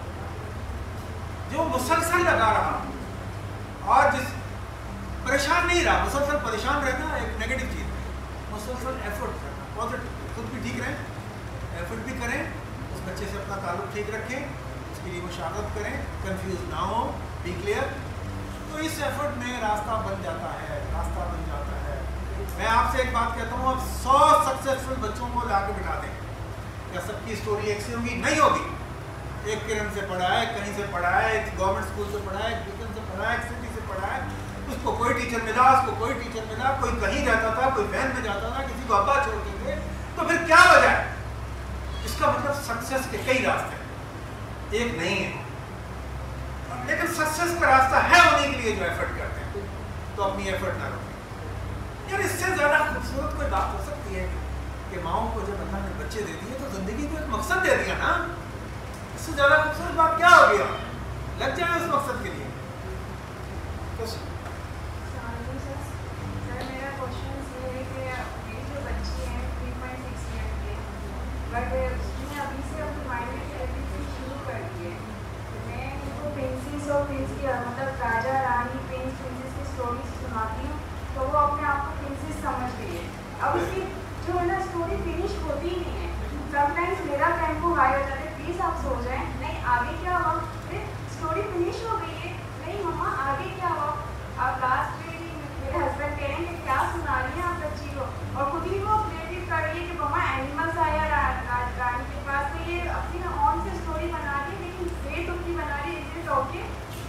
जो मुसलसल लगा रहा और जिस परेशान नहीं रहा, मुसलसल परेशान रहना एक नेगेटिव चीज़ है, मुसलसल एफर्ट करना, पॉजिटिव, खुद भी ठीक रहें, एफर्ट भी करें, उस बच्चे से अपना ताल्लुक ठीक रखें, उसके लिए मुशावरत करें, कंफ्यूज ना हो, बी क्लियर, तो इस एफर्ट में रास्ता बन जाता है, रास्ता बन जाता है। मैं आपसे एक बात कहता हूँ, अब 100 सक्सेसफुल बच्चों को लाके बिठा दें, क्या सबकी स्टोरी एक से होगी? नहीं होगी। एक किरण से पढ़ा है, कहीं से पढ़ा है, एक गवर्नमेंट स्कूल से पढ़ा है, एक बीकन से पढ़ा है, एक सिटी से पढ़ा है, उसको कोई टीचर मिला, उसको कोई टीचर मिला, कोई कहीं जाता था, कोई वैन में जाता था, किसी को अब्बा छोड़ते थे, तो फिर क्या वजह है? इसका मतलब सक्सेस के कई रास्ते हैं, एक नहीं है, लेकिन सक्सेस का रास्ता है होने के लिए जो एफर्ट करते हैं, तो अपनी एफर्ट ना रोकें। यार इससे ज़्यादा खूबसूरत कोई बात हो सकती है कि माओ को जब अल्लाह ने बच्चे दे दिए तो ज़िंदगी को एक मकसद दे दिया ना, इससे ज़्यादा खूबसूरत बात क्या हो गया? लग जाए उस मकसद के लिए। तो सर मेरा क्वेश्चन ये है कि मेरी जो बच्ची है 3.6 ईयर की, बट उसने अभी से अपनी माइंड में थेरेपी शुरू कर दी है। मैं उनको प्रिंसेस और प्रिंस की मतलब राजा रानी प्रिंसेस की स्टोरी सुनाती हूँ, तो वो अपने आप को प्रिंसेस समझ गई है। अब उसकी जो है ना स्टोरी फिनिश होती ही नहीं है। समटाइम्स मेरा टेम्पो हाई हो जाता है, प्लीज़ आप सो जाएं, नहीं आगे क्या हुआ, फिर स्टोरी फिनिश हो गई है, नहीं मम्मा आगे क्या हुआ। अब लास्ट मेरे हस्बैंड कह रहे हैं कि क्या सुना रही हैं आप बच्ची को, और खुद ही वो क्रिएटिव कर रही है कि मम्मा एनिमल्स आया रानी के पास, तो ये अपनी ऑन से स्टोरी बना रही है, लेकिन वेट अपनी बना रही है, इज इट ओके?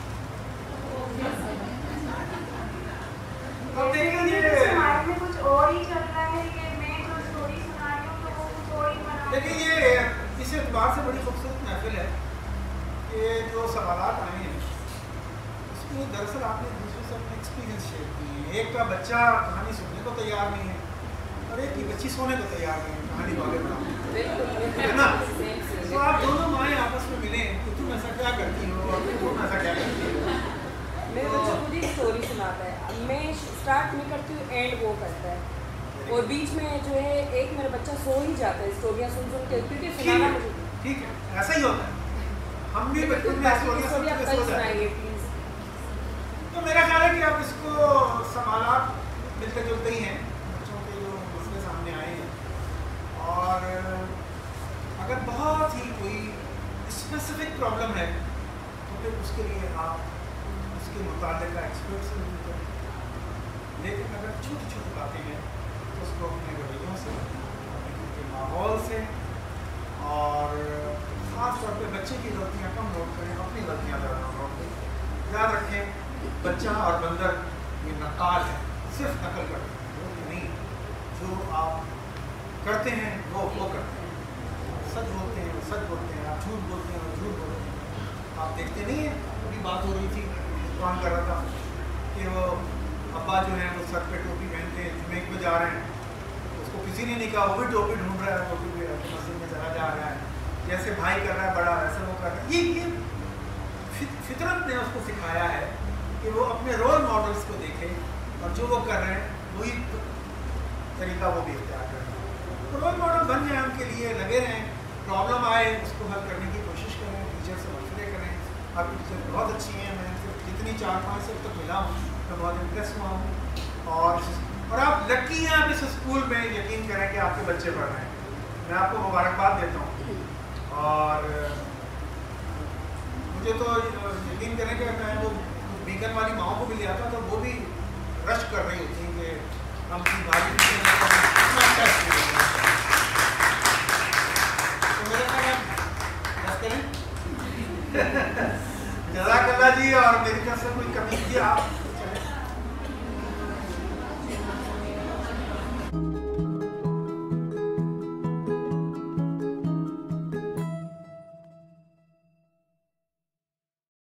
माइंड में कुछ और ही चल रहा है कि मैं जो स्टोरी सुना रही हूँ तो वो कुछ और ही बना। देखिए ये इस एतबार से बड़ी खूबसूरत महफिल है कि जो सवालात आए हैं उसमें दरअसल आपने एक दूसरे से अपने एक्सपीरियंस शेयर किए हैं। एक का बच्चा कहानी सुनने को तैयार नहीं है और एक की बच्ची सोने को तैयार नहीं है, कहानी वाले बना, है ना? तो आप दोनों माएँ आपस में मिलें कि तुम ऐसा क्या करती हो और तुम ऐसा क्या करती हो। मेरे बच्चे खुद ही स्टोरी सुनाता है, मैं स्टार्ट नहीं करती हूँ, एंड वो करता है, और बीच में जो है एक मेरा बच्चा सो ही जाता है स्टोरियाँ सुन सुन के, क्योंकि सुनाना मुझे ठीक है, ऐसा ही होता है। हम भी बचपन में स्टोरियाँ सुन के सो जाते हैं। प्लीज। तो मेरा ख्याल है कि आप इसको सवालात मिलते जुलते ही हैं बच्चों के जो मसले सामने आए हैं, और अगर बहुत ही कोई स्पेसिफिक प्रॉब्लम है तो फिर उसके लिए आप उसके मुताबिक एक्सपर्ट से मिल करें, लेकिन अगर छोटी छोटी बातें हैं तो उसको अपने रवैयों से, अपने माहौल से, और ख़ास तौर पे बच्चे की गलतियाँ कम नोट करें, अपनी गलतियाँ ज़्यादा नोट करें। याद रखें बच्चा और बंदर ये नकाल है, सिर्फ नकल करते हैं, वो नहीं, जो आप करते हैं वो करते हैं, सच बोलते हैं वो सच बोलते हैं, आप झूठ बोलते हैं वो झूठ बोलते हैं। आप देखते नहीं हैं, अभी बात हो रही थी, कौन कर रहा था कि वो अब्बा जो है वो सर पे टोपी पहनते हैं, जुमे को जा रहे हैं, उसको किसी ने नहीं कहा, वो भी टोपी ढूंढ रहा है, टोपी भी मस्जिद में चला जा रहा है, जैसे भाई कर रहा है बड़ा वैसे वो कर रहा है। ये फितरत ने उसको सिखाया है कि वो अपने रोल मॉडल्स को देखे और जो वो कर रहे हैं वही तरीका वो भी इख्तियार करें। तो रोल मॉडल बन जाए, उनके लिए लगे रहें, प्रॉब्लम आए उसको हल करने की कोशिश करें, टीचर से मशवरे करें। आपकी टीचर बहुत अच्छी हैं, मैं जितनी 4-5 साल तक मिला हूँ मैं बहुत इम्प्रेस हुआ हूँ, और आप लकी हैं आप इस स्कूल में, यकीन करें कि आपके बच्चे पढ़ रहे हैं, मैं आपको मुबारकबाद देता हूँ। और मुझे तो यकीन करें कि मैं वो बीकन वाली माओ को भी ले आता तो वो भी रश कर रही होती हैं कि हम की भाजी तो मेरा ख्याल है बस करें। जज़ाकल्लाह जी। और मेरी तरफ से कोई कमी थी आप